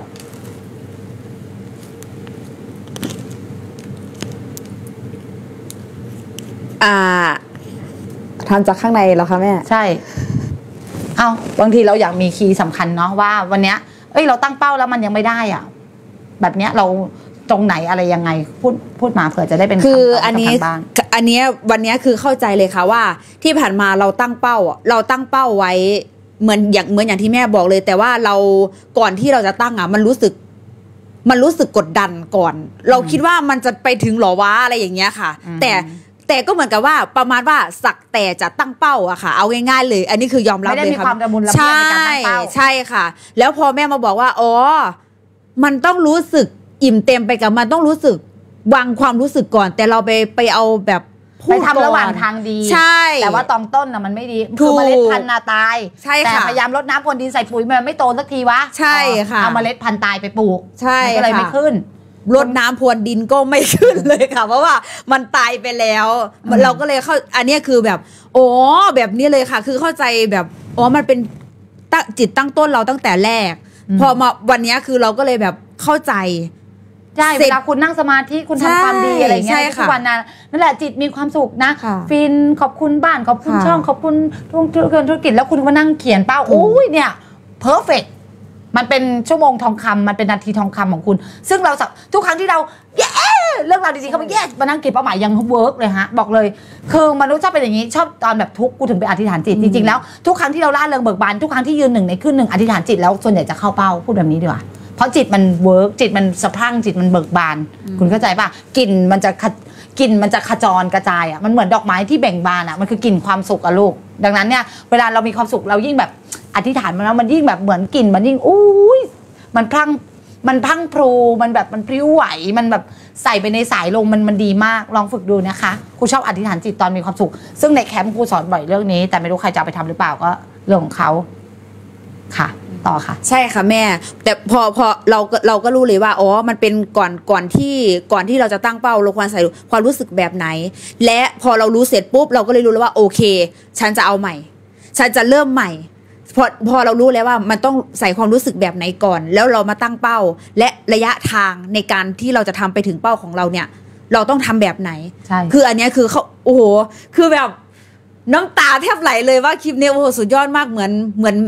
ทำจากข้างในเหรอคะแม่ใช่เอาบางทีเราอยากมีคีย์สำคัญเนาะว่าวันเนี้ยเราตั้งเป้าแล้วมันยังไม่ได้อ่ะแบบเนี้ยเราตรงไหนอะไรยังไงพูดมาเผื่อจะได้เป็นคืออันนี้วันนี้คือเข้าใจเลยค่ะว่าที่ผ่านมาเราตั้งเป้าไว้เหมือนอย่างที่แม่บอกเลยแต่ว่าเราก่อนที่เราจะตั้งมันรู้สึกกดดันก่อนเราคิดว่ามันจะไปถึงหรอวะอะไรอย่างเงี้ยค่ะแต่ก็เหมือนกับว่าประมาณว่าสักแต่จะตั้งเป้าอะค่ะเอาง่ายๆเลยอันนี้คือยอมรับเลยค่ะไม่ได้มีความระมุนระเบียบในการตั้งเป้าใช่ค่ะแล้วพอแม่มาบอกว่ามันต้องรู้สึกอิ่มเต็มไปกับมันต้องรู้สึกวางความรู้สึกก่อนแต่เราไปเอาแบบไปทำระหว่างทางดีใช่แต่ว่าตอนต้นน่ะมันไม่ดีคือเมล็ดพันธุ์ตายใช่แต่พยายามรดน้ำพรวนดินใส่ปุ๋ยมันไม่โตสักทีวะใช่ค่ะเอาเมล็ดพันธุ์ตายไปปลูกใช่ก็เลยไม่ขึ้นรดน้ำพรวนดินก็ไม่ขึ้นเลยค่ะเพราะว่ามันตายไปแล้วเราก็เลยเข้าอันนี้คือแบบแบบนี้เลยค่ะคือเข้าใจแบบมันเป็นจิตตั้งต้นเราตั้งแต่แรกพอมาวันนี้คือเราก็เลยแบบเข้าใจใช่เวลาคุณนั่งสมาธิคุณทำความดีอะไรเงี้ยทุกวันนั่นแหละจิตมีความสุขนะฟินขอบคุณบ้านขอบคุณช่องขอบคุณธุรกิจแล้วคุณก็นั่งเขียนเป้าเนี่ยเพอร์เฟกต์มันเป็นชั่วโมงทองคำมันเป็นนาทีทองคำของคุณซึ่งเราทุกครั้งที่เราเรื่องราวดีๆเขามามานั่งเก็บเป้าหมายยังเวิร์กเลยฮะบอกเลยคือมนุษย์ชอบเป็นอย่างนี้ชอบตอนแบบทุกข์กูถึงไปอธิษฐานจิตจริงๆแล้วทุกครั้งที่เราล่าเริงเบิกบานทุกครั้งที่ยืนหนึ่งในขึ้นหนึ่งอธิษฐานจิตแล้วส่วนใหญ่จะเข้าเป้าพูดแบบนี้ดีกว่าเพราะจิตมันเวิร์กจิตมันสะพรั่งจิตมันเบิกบานคุณเข้าใจป่ะกลิ่นมันจะขจรกระจายอ่ะมันเหมือนดอกไม้ที่เบ่งบานอ่ะมันคือกลิ่นความสุขอะลูกดังนั้นเนี่ยเวลาเรามีความสุขเรายิ่งแบบอธิษฐานมันแล้วมันยิ่งแบบเหมือนกลิ่นมันยิ่งมันพรั่งพรูมันแบบมันพริ้วไหวมันแบบใส่ไปในสายลมมันดีมากลองฝึกดูนะคะครูชอบอธิษฐานจิตตอนมีความสุขซึ่งในแคมป์ครูสอนบ่อยเรื่องนี้แต่ไม่รู้ใครจะไปทำหรือเปล่าก็เรื่องของเขาค่ะต่อค่ะใช่ค่ะแม่แต่พอเราก็รู้เลยว่ามันเป็นก่อนที่เราจะตั้งเป้าเราควรใส่ความรู้สึกแบบไหนและพอเรารู้เสร็จปุ๊บเราก็เลยรู้แล้วว่าโอเคฉันจะเอาใหม่ฉันจะเริ่มใหม่พอเรารู้แล้วว่ามันต้องใส่ความรู้สึกแบบไหนก่อนแล้วเรามาตั้งเป้าและระยะทางในการที่เราจะทำไปถึงเป้าของเราเนี่ยเราต้องทำแบบไหนใช่คืออันนี้คือเขาคือแบบน้ำตาแทบไหลเลยว่าคลิปนี้สุดยอดมากเหมือน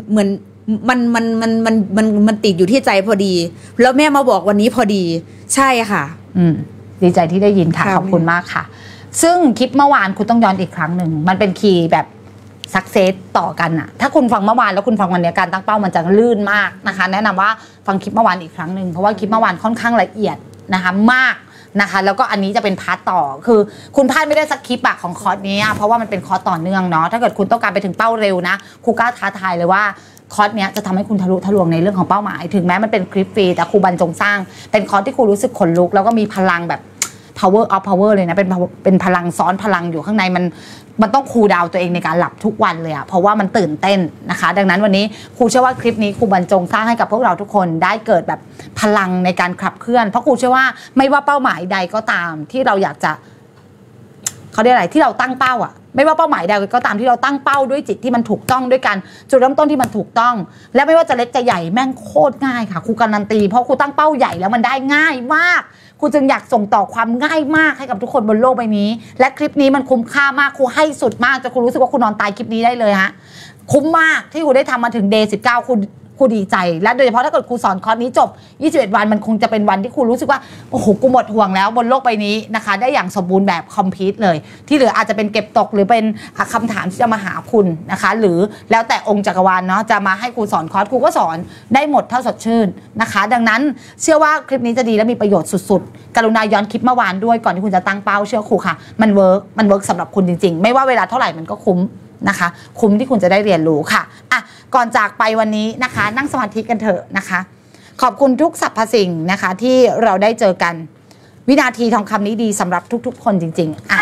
มันติดอยู่ที่ใจพอดีแล้วแม่มาบอกวันนี้พอดีใช่ค่ะดีใจที่ได้ยินค่ะขอบคุณมากค่ะซึ่งคลิปเมื่อวานคุณต้องย้อนอีกครั้งหนึ่งมันเป็นคีย์แบบซักเซสต่อกันอะถ้าคุณฟังเมื่อวานแล้วคุณฟังวันนี้การตั้งเป้ามันจะลื่นมากนะคะแนะนำว่าฟังคลิปเมื่อวานอีกครั้งหนึ่งเพราะว่าคลิปเมื่อวานค่อนข้างละเอียดนะคะมากนะคะแล้วก็อันนี้จะเป็นพาร์ทต่อคือคุณพลาดไม่ได้สักคลิปอะของคอร์สนี้เพราะว่ามันเป็นคอร์สต่อเนื่องเนาะถ้าเกิดคุณต้องการไปถึงเป้าเร็วนะครูกล้าท้าทายเลยว่าคอร์สเนี้ยจะทำให้คุณทะลุทะลวงในเรื่องของเป้าหมายถึงแม้มันเป็นคลิปฟรีแต่ครูบรรจงสร้างเป็นคอร์สที่ครูรู้สึกขนลุกแล้วก็มีพลังแบบ power of power เลยนะเป็นพลังซ้อนพลังอยู่ข้างในมันต้องคูลดาวน์ตัวเองในการหลับทุกวันเลยอะเพราะว่ามันตื่นเต้นนะคะดังนั้นวันนี้ครูเชื่อว่าคลิปนี้ครูบรรจงสร้างให้กับพวกเราทุกคนได้เกิดแบบพลังในการขับเคลื่อนเพราะครูเชื่อว่าไม่ว่าเป้าหมายใดก็ตามที่เราอยากจะเขาเรียกอะไรที่เราตั้งเป้าอะไม่ว่าเป้าหมายใดก็ตามที่เราตั้งเป้าด้วยจิตที่มันถูกต้องด้วยกันจุดเริ่มต้นที่มันถูกต้องและไม่ว่าจะเล็กจะใหญ่แม่งโคตรง่ายค่ะครูการันตีเพราะครูตั้งเป้าใหญ่แล้วมันได้ง่ายมากครูจึงอยากส่งต่อความง่ายมากให้กับทุกคนบนโลกใบนี้และคลิปนี้มันคุ้มค่ามากครูให้สุดมากจนครูรู้สึกว่าครูนอนตายคลิปนี้ได้เลยฮะคุ้มมากที่ครูได้ทำมาถึงเดย์19ครูดีใจและโดยเฉพาะถ้าเกิดครูสอนคอร์สนี้จบ21วันมันคงจะเป็นวันที่ครูรู้สึกว่าโอ้โหกูหมดห่วงแล้วบนโลกใบนี้นะคะได้อย่างสมบูรณ์แบบคอมพลีทเลยที่เหลืออาจจะเป็นเก็บตกหรือเป็นคำถามที่จะมาหาคุณนะคะหรือแล้วแต่องค์จักรวาลเนาะจะมาให้ครูสอนคอร์สครูก็สอนได้หมดเท่าสดชื่นนะคะดังนั้นเชื่อว่าคลิปนี้จะดีและมีประโยชน์สุดๆกรุณาย้อนคลิปเมื่อวานด้วยก่อนที่คุณจะตั้งเป้าเชื่อครูค่ะมันเวิร์กสำหรับคุณจริงๆไม่ว่าเวลาเท่าไหร่มันก็คุ้มนะคะคุ้มที่คุณจะได้เรียนรู้ค่ะอ่ะก่อนจากไปวันนี้นะคะนั่งสมาธิกันเถอะนะคะขอบคุณทุกสรรพสิ่งนะคะที่เราได้เจอกันวินาทีทองคำนี้ดีสำหรับทุกๆคนจริงๆอ่ะ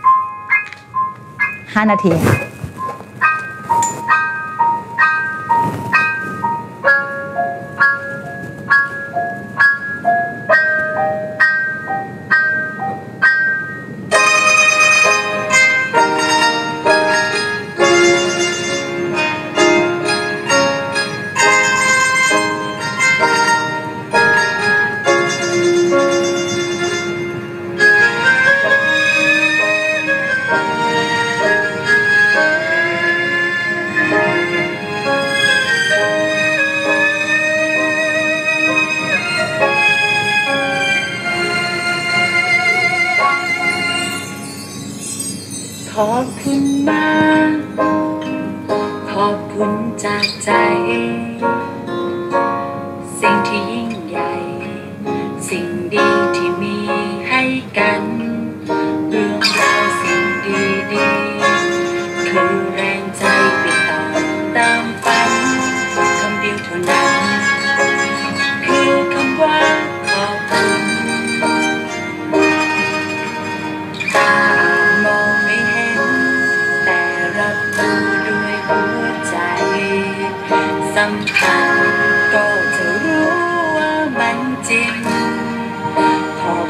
5 นาทีค่ะขอบคุณมากขอบคุณจากใจสิ่งที่ยิ่งใหญ่สิ่งดีที่มีให้กันเรื่องราวสิ่งดีๆคือแรงใจไปต่อตามฝันคำเดียวเท่านั้นคือคำว่าขอบคุณตามองไม่เห็นแต่รับรู้ด้วยหัวใจสัมผัสก็จะรู้ว่ามันจริงขอบ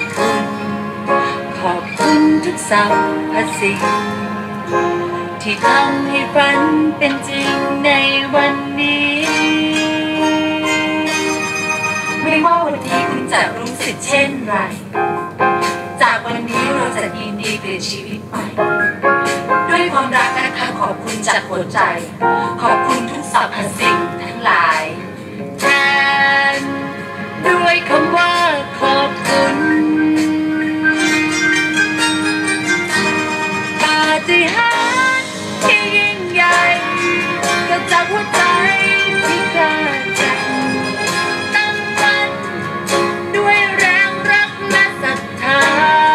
คุณทุกสรรพสิ่งที่ทำให้ฝันเป็นจริงในวันนี้ไม่ว่าวันนี้คุณจะรู้สึกเช่นไรจากวันนี้เราจะยินดีเปลี่ยนชีวิตใหม่ด้วยความรักนะคะขอบคุณจากหัวใจขอบคุณทุกสรรพสิ่งทั้งหลายแทนด้วยคำว่าขอบคุณปาฏิหาริย์ที่ยิ่งใหญ่เกิดจากหัวใจที่กล้าแกร่งตั้งมั่นด้วยแรงรักและศรัทธา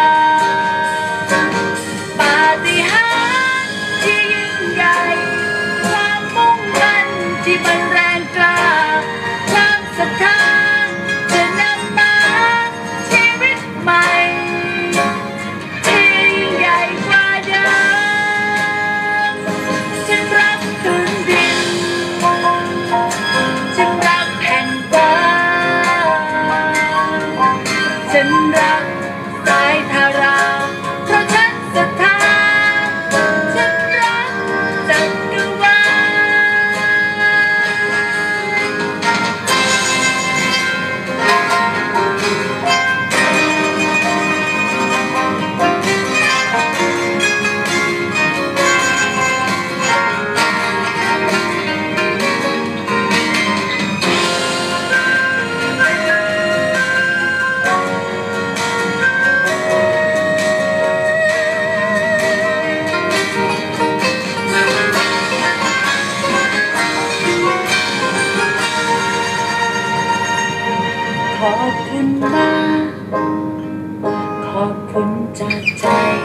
ปาฏิหาริย์ที่ยิ่งใหญ่ความมุ่งมั่นที่มันแรงกล้าความศรัทธาจะนำมาชีวิตใหม่ที่ยิ่งใหญ่กว่าเดิมฉันรักพื้นดินฉันรักแผ่นฟ้าฉันรักสายทาราเพราะฉันศรัทธาฉันรักจักรวาขอบคุณมากขอบคุณจากใจ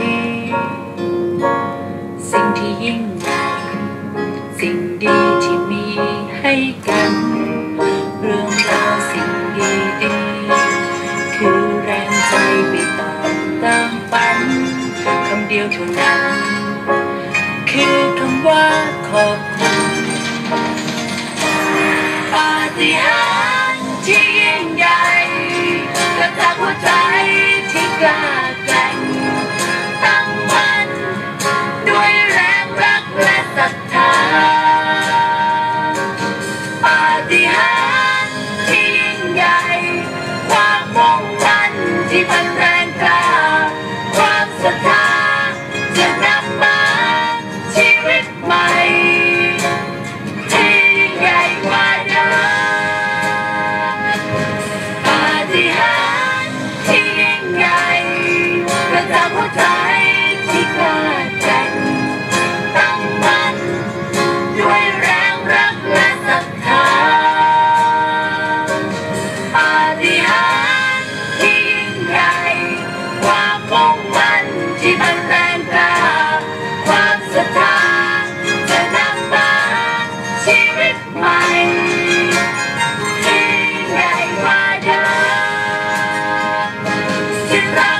สิ่งที่ยิ่งใหญ่สิ่งดีที่มีให้กันเรื่องราวสิ่งดีๆคือแรงใจไปต่อตามฝันคำเดียวเท่านั้นคือคำว่าขอบคุณปาฏิหาริย์ที่ยิ่งใหญ่เกิดจากหัวใจที่กล้าแกร่งตั้งมั่นด้วยแรงรักและศรัทธาปาฏิหาริย์ที่ยิ่งใหญ่ความมุ่งมั่นที่มันแรงกล้าความศรัทธาจะนำมาชีวิตใหม่ที่ยิ่งใหญ่กว่าเดิมปาฏิหาริย์ที่ยิ่งใหญ่เกิดจากหัวใจที่กล้าแกร่งตั้งมั่นด้วยแรงรักและศรัทธาปาฏิหาริย์ที่ยิ่งใหญ่ความมุ่งมั่นที่มันแรงกล้าความศรัทธาจะนำมาชีวิตใหม่ที่ยิ่งใหญ่กว่าเดิมฉันรั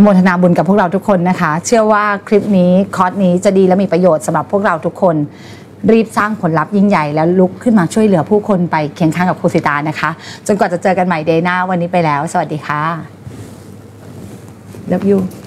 โมทนาบุญกับพวกเราทุกคนนะคะเชื่อว่าคลิปนี้คอร์สนี้จะดีและมีประโยชน์สำหรับพวกเราทุกคนรีบสร้างผลลัพธ์ยิ่งใหญ่แล้วลุกขึ้นมาช่วยเหลือผู้คนไปเคียงข้างกับครูสิตานะคะจนกว่าจะเจอกันใหม่เดย์หน้าวันนี้ไปแล้วสวัสดีค่ะ Love you